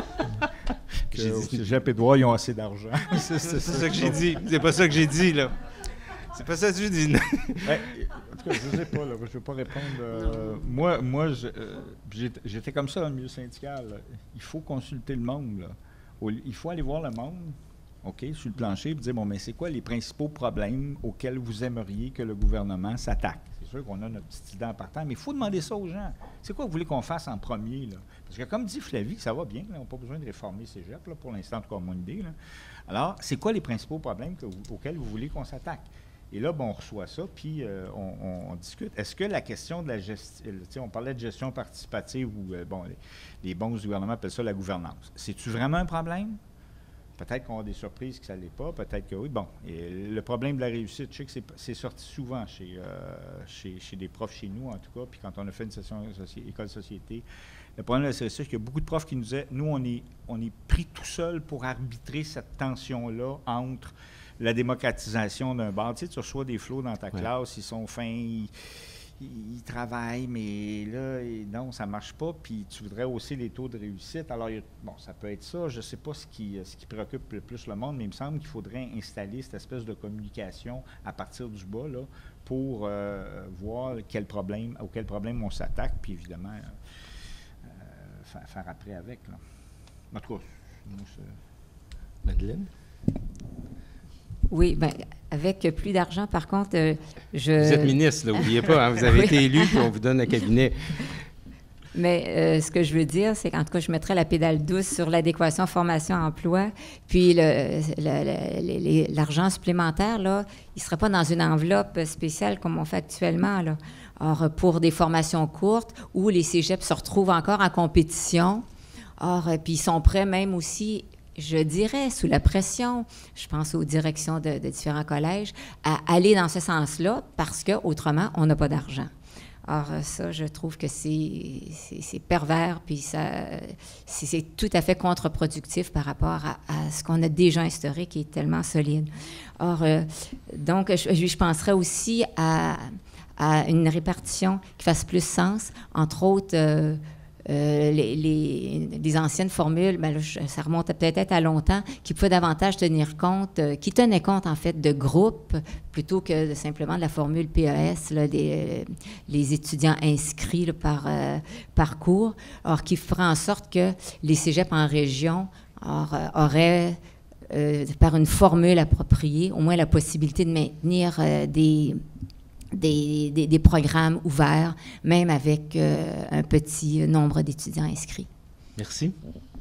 J'ai Au dit- Cégep Édouard, ils ont assez d'argent. C'est c'est ça que j'ai dit. C'est pas ça que j'ai dit, là. C'est pas ça que j'ai dit. Ouais, en tout cas, je ne sais pas, là, je ne veux pas répondre. euh, moi, moi je, euh, j'étais, j'étais comme ça dans le milieu syndical. Là. Il faut consulter le monde. Là. Au- il faut aller voir le monde, OK, sur le plancher, et dire, bon, mais c'est quoi les principaux problèmes auxquels vous aimeriez que le gouvernement s'attaque? C'est sûr qu'on a notre petite idée en partant, mais il faut demander ça aux gens. C'est quoi que vous voulez qu'on fasse en premier? Là? Parce que comme dit Flavie, ça va bien, là, on n'a pas besoin de réformer Cégep, là, pour l'instant, en tout cas, mon idée. Là. Alors, c'est quoi les principaux problèmes que vous- auxquels vous voulez qu'on s'attaque? Et là, ben, on reçoit ça, puis euh, on, on- on discute. Est-ce que la question de la gestion, on parlait de gestion participative ou, euh, bon, les, les bons du gouvernement appellent ça la gouvernance. C'est-tu vraiment un problème? Peut-être qu'on a des surprises que ça ne l'est pas, peut-être que oui. Bon, et le problème de la réussite, je sais que c'est, c'est sorti souvent chez, euh, chez, chez des profs chez nous, en tout cas, puis quand on a fait une session soci- école-société, le problème de la réussite, c'est qu'il y a beaucoup de profs qui nous disaient, nous, on est, on est pris tout seul pour arbitrer cette tension-là entre la démocratisation d'un bar. Tu sais, tu reçois des flots dans ta Ouais. classe, ils sont fins, ils, ils travaillent, mais là, et non, ça ne marche pas, puis tu voudrais hausser les taux de réussite. Alors, il y a- bon, ça peut être ça, je ne sais pas ce qui, ce qui préoccupe le plus le monde, mais il me semble qu'il faudrait installer cette espèce de communication à partir du bas, là, pour euh, voir quel problème, auquel problème on s'attaque, puis évidemment, euh, euh, faire, faire après avec. Là. En tout cas, moi, c'est... Madeleine? Oui, bien, avec plus d'argent, par contre, euh, je... Vous êtes ministre, là, n'oubliez pas. Hein, vous avez Oui. été élu, puis on vous donne un cabinet. Mais euh, ce que je veux dire, c'est qu'en tout cas, je mettrais la pédale douce sur l'adéquation formation-emploi, puis le- le- le- les- les- l'argent supplémentaire, là, il ne serait pas dans une enveloppe spéciale comme on fait actuellement, là. Or, pour des formations courtes, où les cégeps se retrouvent encore en compétition, or, euh, puis ils sont prêts même aussi, je dirais, sous la pression, je pense aux directions de, de différents collèges, à aller dans ce sens-là, parce qu'autrement, on n'a pas d'argent. Or, ça, je trouve que c'est, c'est, c'est pervers, puis ça, c'est, c'est tout à fait contre-productif par rapport à, à ce qu'on a déjà instauré, qui est tellement solide. Or, euh, donc, je, je penserais aussi à, à une répartition qui fasse plus sens, entre autres... Euh, Euh, les, les, les anciennes formules, ben là, je, ça remonte peut-être à longtemps, qui pouvaient davantage tenir compte, euh, qui tenaient compte en fait de groupes plutôt que de, simplement de la formule P E S, là, des, les étudiants inscrits là, par euh, parcours, or qui ferait en sorte que les cégeps en région or, euh, auraient, euh, par une formule appropriée, au moins la possibilité de maintenir euh, des Des, des, des programmes ouverts, même avec euh, un petit nombre d'étudiants inscrits. Merci.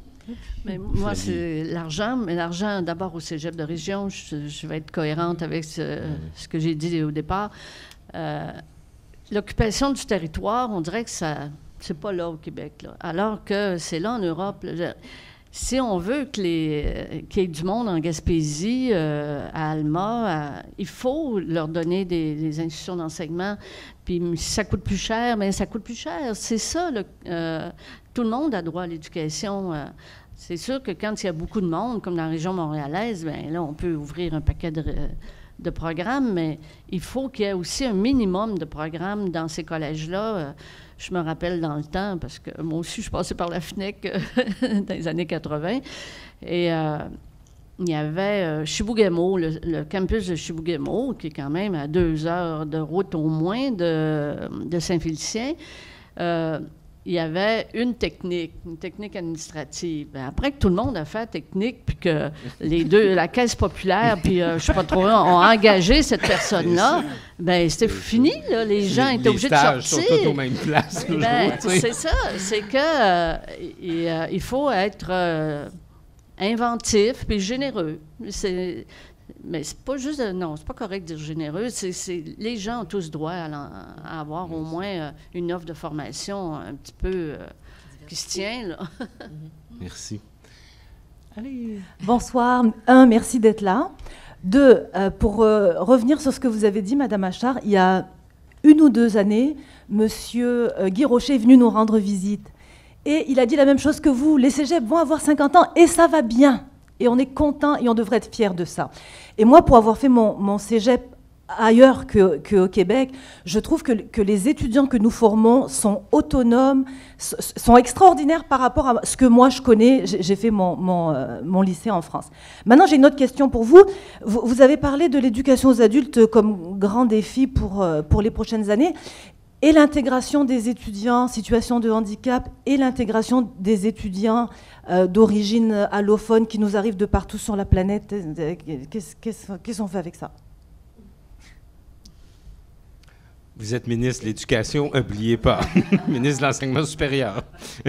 Mais moi, Flavie. c'est l'argent, mais l'argent d'abord au cégep de région, je, je vais être cohérente avec ce, ce que j'ai dit au départ. Euh, l'occupation du territoire, on dirait que ça, c'est pas là au Québec, là, alors que c'est là en Europe. Là, je- si on veut que les, qu'il y ait du monde en Gaspésie, euh, à Alma, à- il faut leur donner des, des institutions d'enseignement. Puis si ça coûte plus cher, bien, ça coûte plus cher. C'est ça, le, euh, tout le monde a droit à l'éducation. euh. C'est sûr que quand il y a beaucoup de monde, comme dans la région montréalaise, bien là, on peut ouvrir un paquet de, de programmes, mais il faut qu'il y ait aussi un minimum de programmes dans ces collèges-là. Euh, Je me rappelle dans le temps, parce que moi aussi, je suis passée par la F N E C euh, dans les années quatre-vingt. Et euh, il y avait euh, Chibougamau, le, le campus de Chibougamau, qui est quand même à deux heures de route au moins de, de Saint-Félicien. Euh, il y avait une technique, une technique administrative. Bien, après que tout le monde a fait la technique, puis que les deux, la Caisse populaire, puis euh, je ne sais pas trop, ont engagé cette personne-là, bien, c'était fini, là. Les gens les, étaient obligés de sortir. Les stages sont tous aux mêmes places. Ben, c'est ça, c'est que euh, il, euh, il faut être euh, inventif puis généreux. C'est... Mais c'est pas juste... Non, c'est pas correct de dire généreux. C'est, c'est, les gens ont tous droit à, à avoir au moins euh, une offre de formation un petit peu euh, qui se tient, là. Merci. Allez. Bonsoir. Un, merci d'être là. Deux, euh, pour euh, revenir sur ce que vous avez dit, Madame Achard, il y a une ou deux années, Monsieur euh, Guy Rocher est venu nous rendre visite. Et il a dit la même chose que vous. Les cégeps vont avoir cinquante ans et ça va bien. Et on est content et on devrait être fiers de ça. Et moi, pour avoir fait mon, mon cégep ailleurs que, qu'au Québec, je trouve que, que les étudiants que nous formons sont autonomes, sont extraordinaires par rapport à ce que moi je connais. J'ai fait mon, mon, euh, mon lycée en France. Maintenant, j'ai une autre question pour vous. Vous, vous avez parlé de l'éducation aux adultes comme grand défi pour, euh, pour les prochaines années. Et l'intégration des étudiants en situation de handicap et l'intégration des étudiants euh, d'origine allophone qui nous arrivent de partout sur la planète. Qu'est-ce, qu'est-ce, qu'est-ce qu'on fait avec ça? Vous êtes ministre de l'Éducation, n'oubliez pas. Ministre de l'Enseignement supérieur.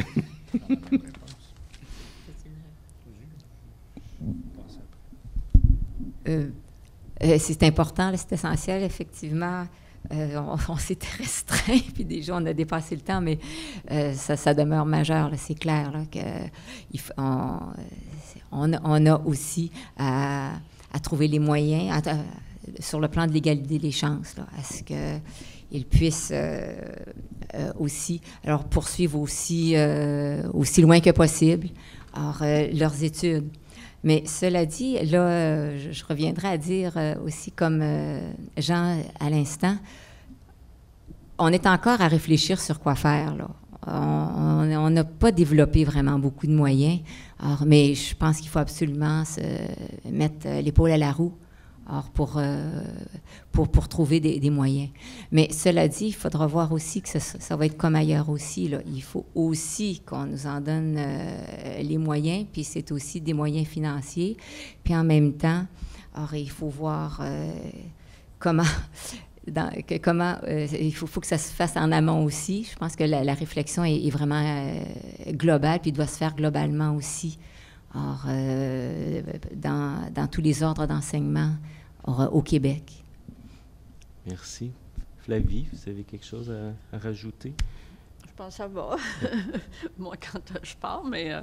euh, euh, c'est important, là, c'est essentiel, effectivement. Euh, on, on s'était restreint, puis déjà on a dépassé le temps, mais euh, ça, ça demeure majeur, là, c'est clair là, que il, on, on, a, on a aussi à, à trouver les moyens, à, à, sur le plan de l'égalité des chances, là, à ce qu'ils puissent euh, euh, aussi, alors poursuivre aussi, euh, aussi loin que possible alors, euh, leurs études. Mais cela dit, là, euh, je, je reviendrai à dire euh, aussi, comme euh, Jean à l'instant, on est encore à réfléchir sur quoi faire, là. On n'a pas développé vraiment beaucoup de moyens, alors, mais je pense qu'il faut absolument se mettre l'épaule à la roue alors pour, euh, pour, pour trouver des, des moyens. Mais cela dit, il faudra voir aussi que ça, ça va être comme ailleurs aussi, là. Il faut aussi qu'on nous en donne euh, les moyens, puis c'est aussi des moyens financiers. Puis en même temps, alors, il faut voir euh, comment... Dans, que, comment euh, il faut, faut que ça se fasse en amont aussi. Je pense que la, la réflexion est, est vraiment euh, globale, puis doit se faire globalement aussi. Or, euh, dans, dans tous les ordres d'enseignement or, au Québec. Merci. Flavie, vous avez quelque chose à, à rajouter? Je pense que ça va. Moi, quand euh, je pars, mais... Euh...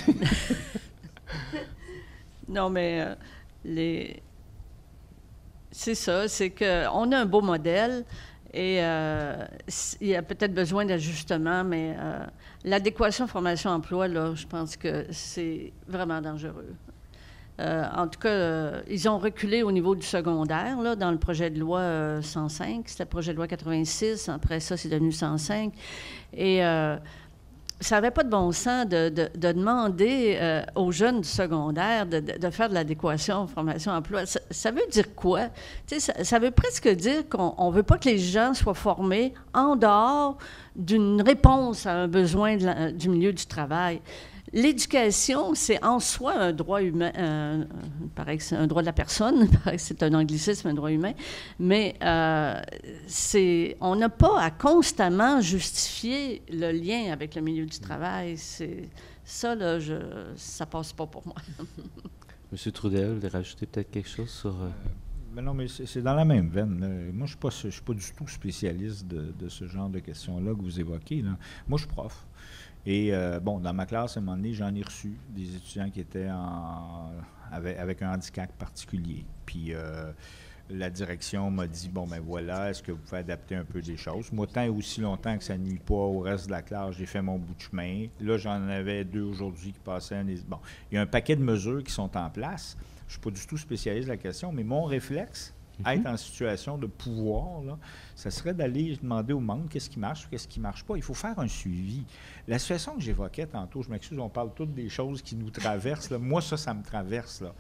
non, mais euh, les... c'est ça, c'est qu'on a un beau modèle et euh, il y a peut-être besoin d'ajustement, mais euh, l'adéquation formation-emploi, là, je pense que c'est vraiment dangereux. Euh, en tout cas, euh, ils ont reculé au niveau du secondaire, là, dans le projet de loi euh, cent cinq. C'était le projet de loi quatre-vingt-six. Après ça, c'est devenu cent cinq. Et euh, ça n'avait pas de bon sens de, de, de demander euh, aux jeunes du secondaire de, de, de faire de l'adéquation formation-emploi. Ça, ça veut dire quoi? Tu sais, ça, ça veut presque dire qu'on ne veut pas que les gens soient formés en dehors d'une réponse à un besoin de la, du milieu du travail. L'éducation, c'est en soi un droit humain, un, pareil que c'est un droit de la personne, pareil que c'est un anglicisme, un droit humain, mais euh, c'est, on n'a pas à constamment justifier le lien avec le milieu du travail. C'est, ça, là, je, ça passe pas pour moi. Monsieur Trudel, vous voulez rajouter peut-être quelque chose sur... Euh... Mais non, mais c'est, c'est dans la même veine, là. Moi, je ne suis, suis pas du tout spécialiste de, de ce genre de questions-là que vous évoquez, là. Moi, je suis prof. Et, euh, bon, dans ma classe, à un moment donné, j'en ai reçu des étudiants qui étaient en, avec, avec un handicap particulier. Puis, euh, la direction m'a dit, bon, ben voilà, est-ce que vous pouvez adapter un peu des choses? Moi, tant et aussi longtemps que ça ne nuit pas au reste de la classe, j'ai fait mon bout de chemin. Là, j'en avais deux aujourd'hui qui passaient. Bon, il y a un paquet de mesures qui sont en place. Je ne suis pas du tout spécialiste de la question, mais mon réflexe, être en situation de pouvoir, là, ça serait d'aller demander au monde qu'est-ce qui marche, qu'est-ce qui ne marche pas. Il faut faire un suivi. La situation que j'évoquais tantôt, je m'excuse, on parle toutes des choses qui nous traversent, là. Moi, ça, ça me traverse, là.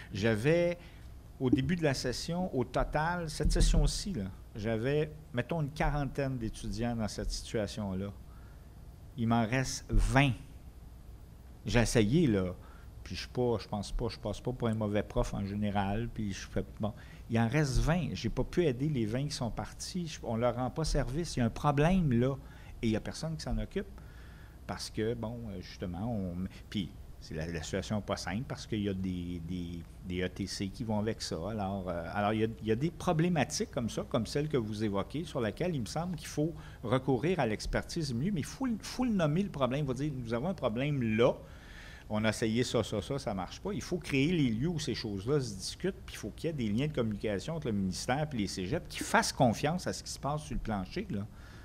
J'avais, au début de la session, au total, cette session-ci, là, j'avais, mettons, une quarantaine d'étudiants dans cette situation-là. Il m'en reste vingt. J'ai essayé, là. Puis je ne je pense pas, je passe pas pour un mauvais prof en général. Puis je fais, bon, il en reste vingt. Je n'ai pas pu aider les vingt qui sont partis. Je, on ne leur rend pas service. Il y a un problème, là. Et il n'y a personne qui s'en occupe. Parce que, bon, justement, on... Puis, c'est la, la situation n'est pas simple parce qu'il y a des, des, des E T C qui vont avec ça. Alors, euh, alors il, y a, il y a des problématiques comme ça, comme celle que vous évoquez, sur laquelle il me semble qu'il faut recourir à l'expertise mieux, mais il faut, faut le nommer, le problème. Il faut dire, nous avons un problème là, on a essayé ça, ça, ça, ça ne marche pas. Il faut créer les lieux où ces choses-là se discutent, puis il faut qu'il y ait des liens de communication entre le ministère et les cégeps qui fassent confiance à ce qui se passe sur le plancher, là.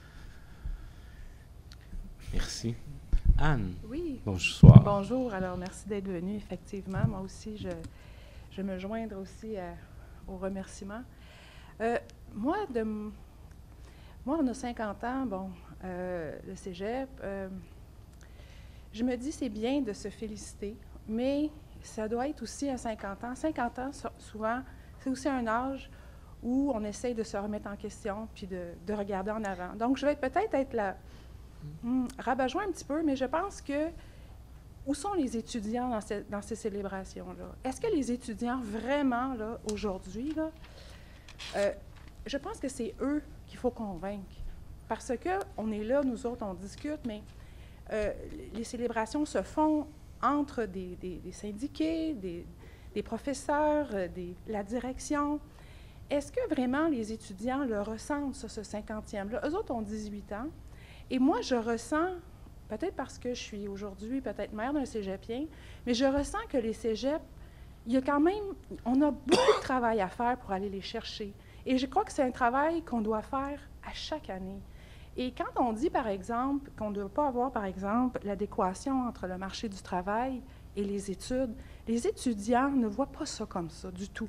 Merci. Anne. Oui. Bonsoir. Bonjour. Alors, merci d'être venu. Effectivement, moi aussi, je, je me joindre aussi à, aux remerciements. Euh, moi, de, moi, on a cinquante ans, bon, euh, le cégep. Euh, je me dis, c'est bien de se féliciter, mais ça doit être aussi à cinquante ans. cinquante ans, souvent, c'est aussi un âge où on essaye de se remettre en question puis de, de regarder en avant. Donc, je vais peut-être être la Hmm, rabat-joie un petit peu, mais je pense que où sont les étudiants dans, ce, dans ces célébrations-là? Est-ce que les étudiants, vraiment, là, aujourd'hui, là, euh, je pense que c'est eux qu'il faut convaincre. Parce qu'on est là, nous autres, on discute, mais euh, les célébrations se font entre des, des, des syndiqués, des, des professeurs, des, la direction. Est-ce que vraiment les étudiants le ressentent, ça, ce cinquantième-là? Eux autres ont dix-huit ans. Et moi, je ressens, peut-être parce que je suis aujourd'hui peut-être mère d'un cégepien, mais je ressens que les cégeps, il y a quand même, on a beaucoup de travail à faire pour aller les chercher. Et je crois que c'est un travail qu'on doit faire à chaque année. Et quand on dit, par exemple, qu'on ne doit pas avoir, par exemple, l'adéquation entre le marché du travail et les études, les étudiants ne voient pas ça comme ça du tout.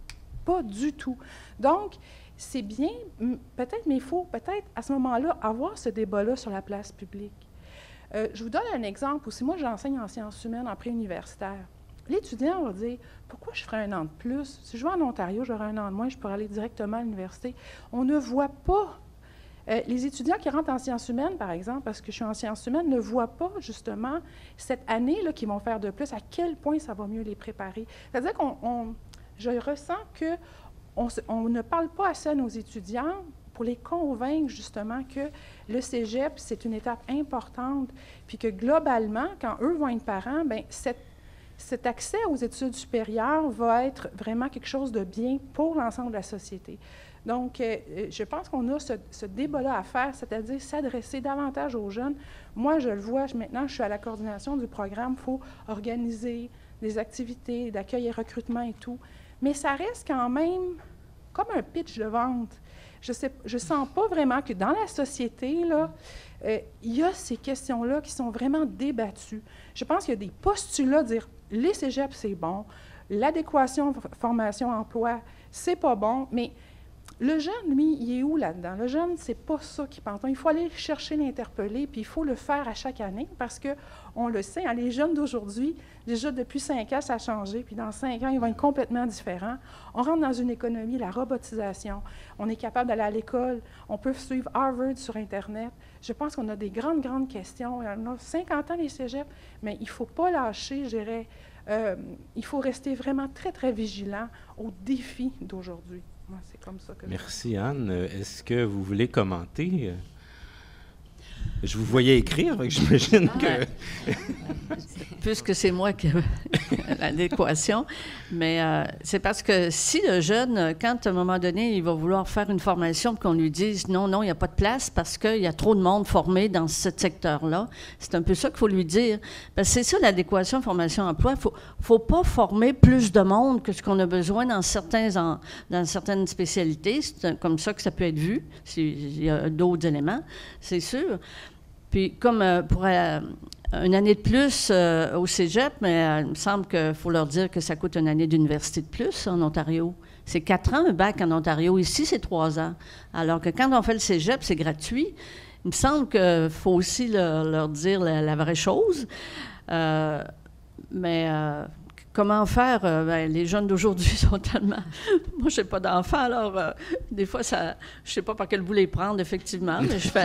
Pas du tout. Donc, c'est bien, peut-être, mais il faut peut-être à ce moment-là avoir ce débat-là sur la place publique. Euh, je vous donne un exemple aussi. Moi, j'enseigne en sciences humaines en pré-universitaire. L'étudiant va dire, pourquoi je ferais un an de plus? Si je vais en Ontario, j'aurai un an de moins, je pourrais aller directement à l'université. On ne voit pas, euh, les étudiants qui rentrent en sciences humaines, par exemple, parce que je suis en sciences humaines, ne voient pas justement cette année-là qu'ils vont faire de plus, à quel point ça va mieux les préparer. C'est-à-dire qu'on, on, je ressens que On, on ne parle pas assez à nos étudiants pour les convaincre justement que le cégep, c'est une étape importante, puis que globalement, quand eux vont être parents, bien, cette, cet accès aux études supérieures va être vraiment quelque chose de bien pour l'ensemble de la société. Donc, euh, je pense qu'on a ce, ce débat-là à faire, c'est-à-dire s'adresser davantage aux jeunes. Moi, je le vois, je, maintenant, je suis à la coordination du programme, il faut organiser des activités d'accueil et recrutement et tout. Mais ça reste quand même comme un pitch de vente. Je sais, je sens pas vraiment que dans la société, là, euh, il y a ces questions-là qui sont vraiment débattues. Je pense qu'il y a des postulats, dire les cégeps, c'est bon, l'adéquation formation-emploi, c'est pas bon, mais le jeune, lui, il est où là-dedans? Le jeune, c'est pas ça qui pense. Il faut aller chercher, l'interpeller, puis il faut le faire à chaque année parce qu'on le sait, hein, les jeunes d'aujourd'hui, déjà depuis cinq ans, ça a changé, puis dans cinq ans, ils vont être complètement différents. On rentre dans une économie, la robotisation, on est capable d'aller à l'école, on peut suivre Harvard sur Internet. Je pense qu'on a des grandes, grandes questions. On a cinquante ans, les cégeps, mais il ne faut pas lâcher, je dirais. Euh, il faut rester vraiment très, très vigilant aux défis d'aujourd'hui. Moi, c'est comme ça que Merci, je... Anne. Est-ce que vous voulez commenter? Je vous voyais écrire, donc j'imagine que... Puisque c'est moi qui ai l'adéquation, mais euh, c'est parce que si le jeune, quand à un moment donné, il va vouloir faire une formation, qu'on lui dise non, non, il n'y a pas de place parce qu'il y a trop de monde formé dans ce secteur-là, c'est un peu ça qu'il faut lui dire. Parce que c'est ça l'adéquation formation-emploi. Il ne faut, faut pas former plus de monde que ce qu'on a besoin dans, certains en, dans certaines spécialités. C'est comme ça que ça peut être vu, s'il y a d'autres éléments, c'est sûr. Puis comme euh, pour euh, une année de plus euh, au cégep, mais euh, il me semble qu'il faut leur dire que ça coûte une année d'université de plus en Ontario. C'est quatre ans un bac en Ontario. Ici, c'est trois ans. Alors que quand on fait le cégep, c'est gratuit. Il me semble qu'il faut aussi leur, leur dire la, la vraie chose. Euh, mais euh, comment faire? Euh, ben, les jeunes d'aujourd'hui sont tellement... Moi, je n'ai pas d'enfants, alors euh, des fois, ça, je ne sais pas par quel bout les prendre, effectivement, mais je fais...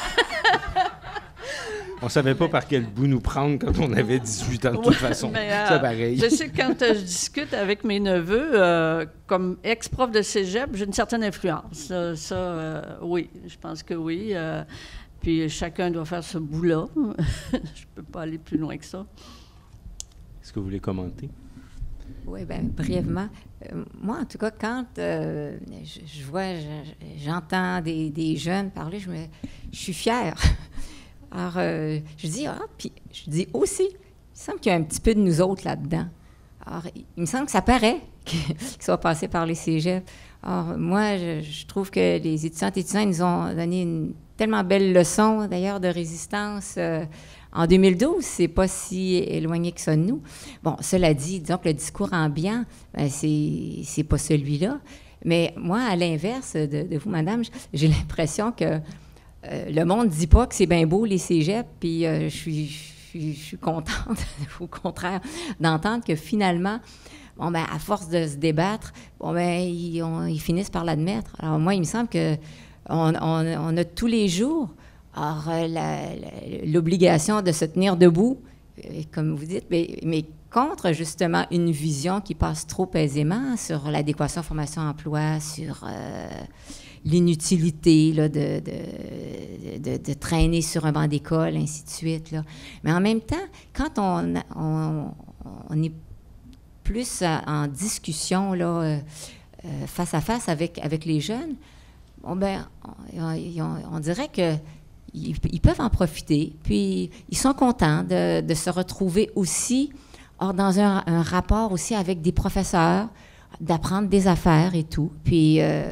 On ne savait pas par quel bout nous prendre quand on avait dix-huit ans, de toute ouais, façon. Mais, euh, c'est pareil. Je sais que quand euh, je discute avec mes neveux, euh, comme ex-prof de cégep, j'ai une certaine influence. Ça, ça euh, oui, je pense que oui. Euh, puis chacun doit faire ce bout-là. Je ne peux pas aller plus loin que ça. Est-ce que vous voulez commenter? Oui, bien, brièvement. Euh, moi, en tout cas, quand euh, je, je vois, je, j'entends des, des jeunes parler, je, me, je suis fière. Alors, euh, je dis, ah, puis je dis aussi, il me semble qu'il y a un petit peu de nous autres là-dedans. Alors, il me semble que ça paraît qu'ils soient passés par les cégeps. Alors, moi, je, je trouve que les étudiantes et étudiants nous ont donné une tellement belle leçon, d'ailleurs, de résistance. Euh, en deux mille douze, c'est pas si éloigné que ça de nous. Bon, cela dit, disons que le discours ambiant, ben, c'est, c'est pas celui-là. Mais moi, à l'inverse de, de vous, madame, j'ai l'impression que Euh, le monde ne dit pas que c'est bien beau, les cégeps, puis euh, je suis, je suis, je suis contente, au contraire, d'entendre que finalement, bon, ben, à force de se débattre, bon, ben, ils, on, ils finissent par l'admettre. Alors, moi, il me semble qu'on on, on a tous les jours alors, la, la, l'obligation de se tenir debout, comme vous dites, mais, mais contre, justement, une vision qui passe trop aisément sur l'adéquation formation-emploi, sur... Euh, l'inutilité là, de, de, de, de traîner sur un banc d'école, ainsi de suite. Là. Mais en même temps, quand on, on, on est plus en discussion là, euh, face à face avec, avec les jeunes, bon, ben, on, on, on dirait qu'ils ils peuvent en profiter, puis ils sont contents de, de se retrouver aussi or, dans un, un rapport aussi avec des professeurs, d'apprendre des affaires et tout. Puis... Euh,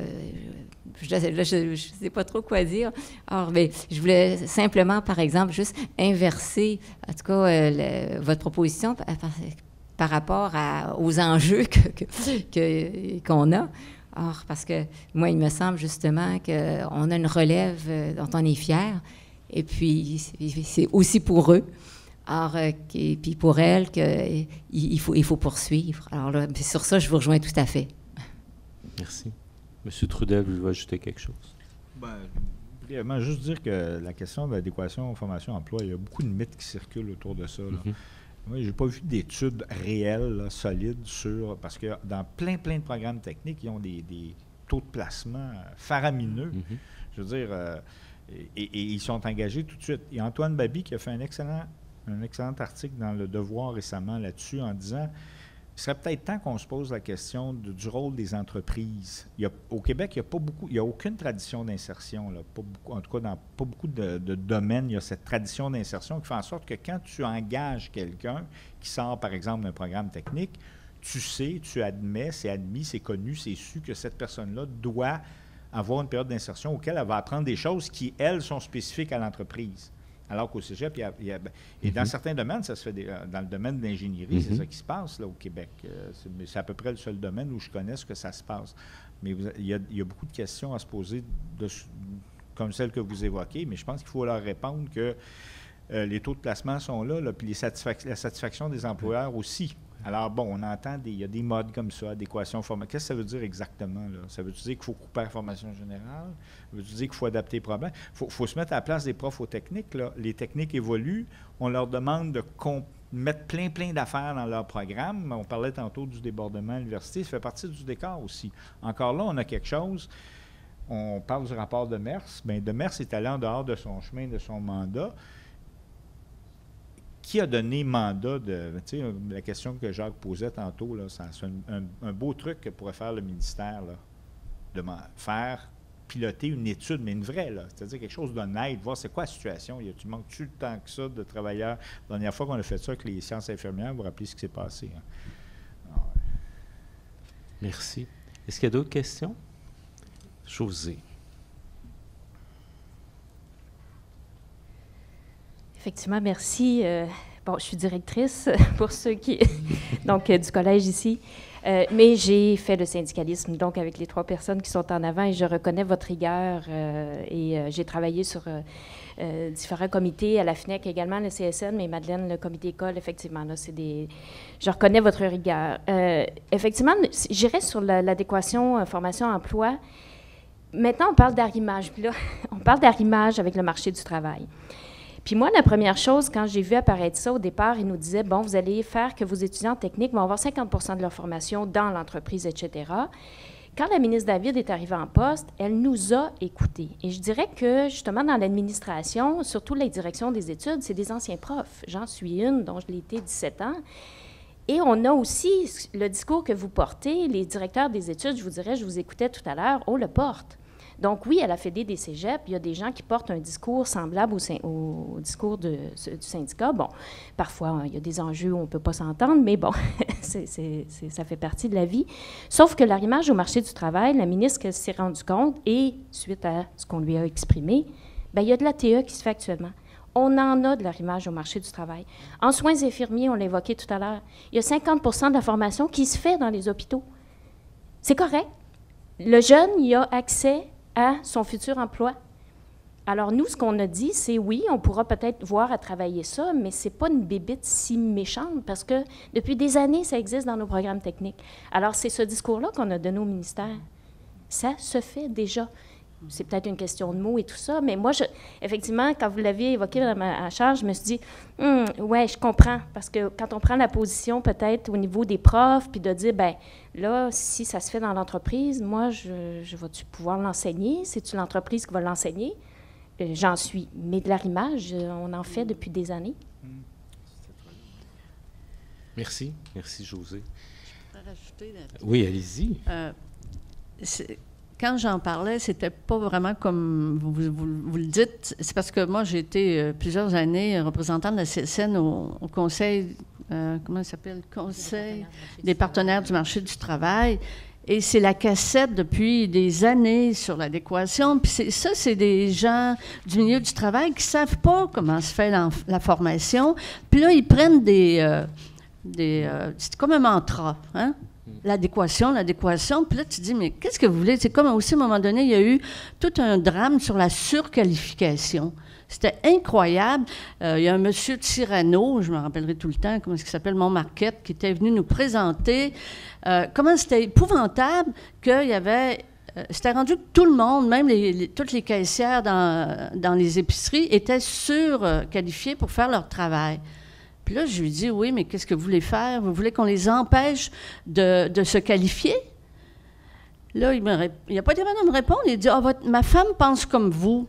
je ne sais pas trop quoi dire. Alors, mais je voulais simplement, par exemple, juste inverser, en tout cas, euh, le, votre proposition par, par, par rapport à, aux enjeux que, que, que, qu'on a. Alors, parce que moi, il me semble justement qu'on a une relève dont on est fier, et puis c'est, c'est aussi pour eux. Alors, euh, et puis pour elles, qu'il il faut, il faut poursuivre. Alors là, sur ça, je vous rejoins tout à fait. Merci. Monsieur Trudel, vous voulez ajouter quelque chose? Bien, brièvement, juste dire que la question de l'adéquation formation-emploi, il y a beaucoup de mythes qui circulent autour de ça. Là. Mm-hmm. Moi, je n'ai pas vu d'études réelles, là, solides sur... Parce que dans plein, plein de programmes techniques, ils ont des, des taux de placement faramineux. Mm-hmm. Je veux dire, euh, et, et, et ils sont engagés tout de suite. Il y a Antoine Babi qui a fait un excellent, un excellent article dans Le Devoir récemment là-dessus en disant... Il serait peut-être temps qu'on se pose la question de, du rôle des entreprises. Il y a, au Québec, il n'y a pas beaucoup, il y a aucune tradition d'insertion. Là, pas beaucoup, en tout cas, dans pas beaucoup de, de domaines, il y a cette tradition d'insertion qui fait en sorte que quand tu engages quelqu'un qui sort, par exemple, d'un programme technique, tu sais, tu admets, c'est admis, c'est connu, c'est su que cette personne-là doit avoir une période d'insertion auquel elle va apprendre des choses qui, elles, sont spécifiques à l'entreprise. Alors qu'au cégep, il y a, il y a, et mm-hmm. dans certains domaines, ça se fait des, dans le domaine de l'ingénierie, mm-hmm. c'est ça qui se passe là, au Québec. C'est, c'est à peu près le seul domaine où je connais ce que ça se passe. Mais vous, il, y a, il y a beaucoup de questions à se poser, de, comme celles que vous évoquez, mais je pense qu'il faut leur répondre que euh, les taux de placement sont là, là puis les satisfac- la satisfaction des employeurs aussi. Alors, bon, on entend, des, il y a des modes comme ça, adéquation formation. Qu'est-ce que ça veut dire exactement, là? Ça veut-tu dire qu'il faut couper la formation générale? Ça veut-tu dire qu'il faut adapter les problèmes? Il faut, faut se mettre à la place des profs aux techniques, là. Les techniques évoluent. On leur demande de comp- mettre plein, plein d'affaires dans leur programme. On parlait tantôt du débordement à l'université. Ça fait partie du décor aussi. Encore là, on a quelque chose. On parle du rapport de Mers. Bien, de Mers est allé en dehors de son chemin, de son mandat. Qui a donné mandat de... Tu sais, la question que Jacques posait tantôt, là, ça, c'est un, un, un beau truc que pourrait faire le ministère, là, de faire piloter une étude, mais une vraie, là, c'est-à-dire quelque chose d'honnête, voir c'est quoi la situation. Y a-tu manque-tu tant que ça de travailleurs? La dernière fois qu'on a fait ça avec les sciences infirmières, vous vous rappelez ce qui s'est passé. Hein? Alors, ouais. Merci. Est-ce qu'il y a d'autres questions? Josée. Effectivement, merci. Euh, bon, je suis directrice pour ceux qui... donc, euh, du collège ici. Euh, mais j'ai fait le syndicalisme, donc avec les trois personnes qui sont en avant, et je reconnais votre rigueur. Euh, et euh, j'ai travaillé sur euh, euh, différents comités, à la F N E C également, le C S N, mais Madeleine, le comité école, effectivement, là, c'est des... Je reconnais votre rigueur. Euh, effectivement, j'irais sur l'adéquation euh, formation-emploi. Maintenant, on parle d'arrimage. Puis là, on parle d'arrimage avec le marché du travail. Puis moi, la première chose, quand j'ai vu apparaître ça, au départ, ils nous disaient, bon, vous allez faire que vos étudiants techniques vont avoir cinquante pour cent de leur formation dans l'entreprise, et cetera. Quand la ministre David est arrivée en poste, elle nous a écoutés. Et je dirais que, justement, dans l'administration, surtout la direction des études, c'est des anciens profs. J'en suis une, dont je l'ai été dix-sept ans. Et on a aussi le discours que vous portez, les directeurs des études, je vous dirais, je vous écoutais tout à l'heure, on le porte. Donc oui, à la Fédé des cégeps, il y a des gens qui portent un discours semblable au, au discours de, du syndicat. Bon, parfois, il y a des enjeux où on ne peut pas s'entendre, mais bon, c'est, c'est, c'est, ça fait partie de la vie. Sauf que l'arrimage au marché du travail, la ministre s'est rendue compte, et suite à ce qu'on lui a exprimé, bien, il y a de l'A T E qui se fait actuellement. On en a de l'arrimage au marché du travail. En soins infirmiers, on l'a évoqué tout à l'heure, il y a cinquante pour cent de la formation qui se fait dans les hôpitaux. C'est correct. Le jeune, il a accès à son futur emploi. Alors, nous, ce qu'on a dit, c'est oui, on pourra peut-être voir à travailler ça, mais ce n'est pas une bébite si méchante parce que depuis des années, ça existe dans nos programmes techniques. Alors, c'est ce discours-là qu'on a donné au ministère. Ça se fait déjà. C'est peut-être une question de mots et tout ça, mais moi, je, effectivement, quand vous l'aviez évoqué, Mme Achard, je me suis dit, hum, ouais, je comprends, parce que quand on prend la position peut-être au niveau des profs, puis de dire, ben là, si ça se fait dans l'entreprise, moi, je, je vais-tu pouvoir l'enseigner? C'est-tu l'entreprise qui va l'enseigner? Euh, j'en suis. Mais de l'arrimage, on en fait depuis des années. Merci. Merci, Josée. Je pourrais rajouter là-dessus. Oui, allez-y. Euh, Quand j'en parlais, c'était pas vraiment comme vous, vous, vous le dites. C'est parce que moi, j'ai été euh, plusieurs années représentant de la C S N au, au Conseil, euh, comment ça s'appelle? Conseil des partenaires du marché du travail. Et c'est la cassette depuis des années sur l'adéquation. Puis c'est, ça, c'est des gens du milieu du travail qui savent pas comment se fait la, la formation. Puis là, ils prennent des... Euh, des euh, c'est comme un mantra, hein? L'adéquation, l'adéquation. Puis là, tu te dis, mais qu'est-ce que vous voulez? C'est comme aussi, à un moment donné, il y a eu tout un drame sur la surqualification. C'était incroyable. Euh, il y a un monsieur de Cyrano, je me rappellerai tout le temps, comment est-ce qu'il s'appelle, Montmarquette, qui était venu nous présenter euh, comment c'était épouvantable qu'il y avait... Euh, c'était rendu que tout le monde, même les, les, toutes les caissières dans, dans les épiceries, étaient surqualifiées pour faire leur travail. Puis là, je lui dis, oui, mais qu'est-ce que vous voulez faire? Vous voulez qu'on les empêche de, de se qualifier? Là, il n'a pas été capable de me répondre. Il dit, ah, votre, ma femme pense comme vous.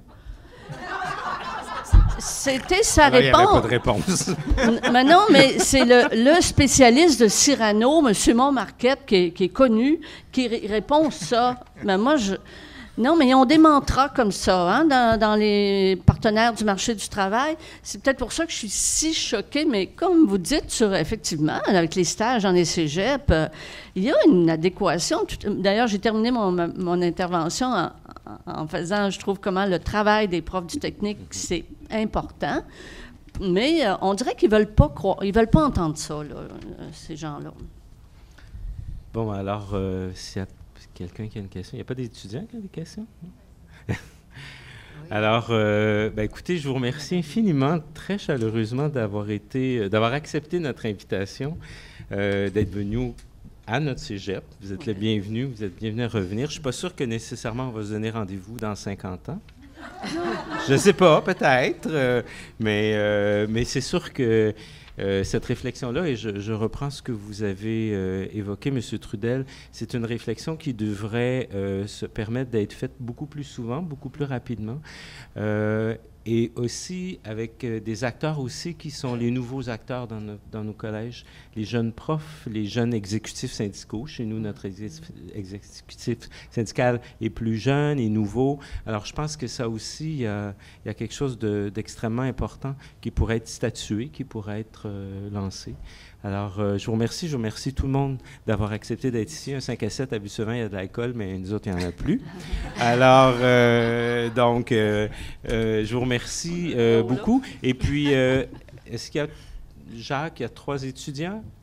C'était sa Alors, réponse. Il n'y avait pas de réponse. Mais non, mais c'est le, le spécialiste de Cyrano, M. Montmarquette, qui est, qui est connu, qui r- répond ça. Mais moi, je... Non, mais ils ont des mantras comme ça, hein, dans, dans les partenaires du marché du travail. C'est peut-être pour ça que je suis si choquée, mais comme vous dites, sur, effectivement, avec les stages dans les cégeps, euh, il y a une adéquation. Tout, d'ailleurs, j'ai terminé mon, mon intervention en, en faisant, je trouve, comment le travail des profs du technique, c'est important. Mais euh, on dirait qu'ils ne veulent pas croire, ils veulent pas entendre ça, là, ces gens-là. Bon, alors, euh, s'il y a quelqu'un qui a une question. Il n'y a pas d'étudiants qui ont des questions? Oui. Alors, euh, ben, écoutez, je vous remercie infiniment, très chaleureusement, d'avoir été, d'avoir accepté notre invitation, euh, d'être venu à notre cégep. Vous êtes le bienvenu, vous êtes bienvenu à revenir. Je ne suis pas sûr que nécessairement on va se donner rendez-vous dans cinquante ans. Je ne sais pas, peut-être, euh, mais, euh, mais c'est sûr que Euh, cette réflexion-là, et je, je reprends ce que vous avez euh, évoqué, M. Trudel, c'est une réflexion qui devrait euh, se permettre d'être faite beaucoup plus souvent, beaucoup plus rapidement, euh, et aussi avec euh, des acteurs aussi qui sont les nouveaux acteurs dans, no, dans nos collèges, les jeunes profs, les jeunes exécutifs syndicaux. Chez nous, notre exécutif syndical est plus jeune et nouveau. Alors, je pense que ça aussi, il y a, il y a quelque chose de, d'extrêmement important qui pourrait être statué, qui pourrait être euh, lancé. Alors, euh, je vous remercie. Je vous remercie tout le monde d'avoir accepté d'être ici. Un cinq à sept, habituellement, il y a de l'alcool, mais nous autres, il n'y en a plus. Alors, euh, donc, euh, euh, je vous remercie euh, beaucoup. Et puis, euh, est-ce qu'il y a, Jacques, il y a trois étudiants?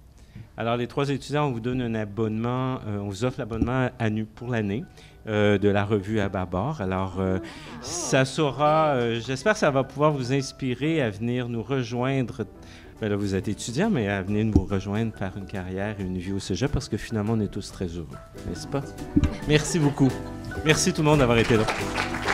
Alors, les trois étudiants, on vous donne un abonnement, euh, on vous offre l'abonnement annu pour l'année euh, de la revue à bâbord. Alors, euh, ça saura, euh, j'espère que ça va pouvoir vous inspirer à venir nous rejoindre. Ben là, vous êtes étudiant, mais à venir nous rejoindre, faire une carrière et une vie au cégep, parce que finalement, on est tous très heureux, n'est-ce pas? Merci beaucoup. Merci tout le monde d'avoir été là.